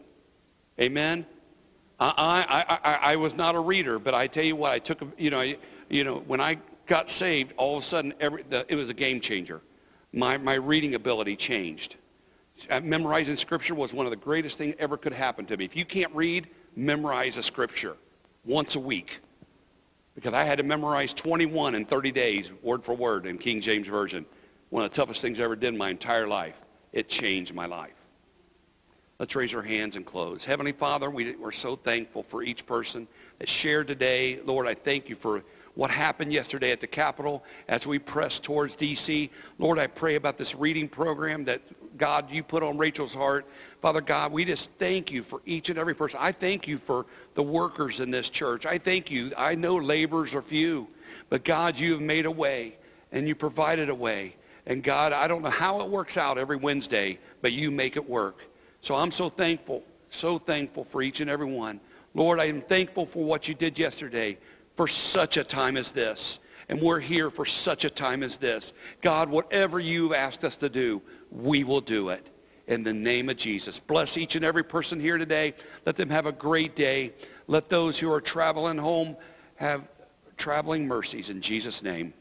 Amen? I, I, I, I was not a reader, but I tell you what, I took, a, you know, you know, when I got saved, all of a sudden every, the, it was a game changer. My, my reading ability changed. Memorizing Scripture was one of the greatest things ever could happen to me. If you can't read, memorize a Scripture once a week. Because I had to memorize twenty-one in thirty days, word for word, in King James Version. One of the toughest things I ever did in my entire life. It changed my life. Let's raise our hands and close. Heavenly Father, we, we're so thankful for each person that shared today. Lord, I thank you for what happened yesterday at the Capitol as we press towards D C. Lord, I pray about this reading program that, God, you put on Rachel's heart. Father God, we just thank you for each and every person. I thank you for the workers in this church. I thank you. I know laborers are few, but God, you have made a way, and you provided a way. And God, I don't know how it works out every Wednesday, but you make it work. So I'm so thankful, so thankful for each and every one. Lord, I am thankful for what you did yesterday for such a time as this. And we're here for such a time as this. God, whatever you've asked us to do, we will do it. In the name of Jesus. Bless each and every person here today. Let them have a great day. Let those who are traveling home have traveling mercies in Jesus' name.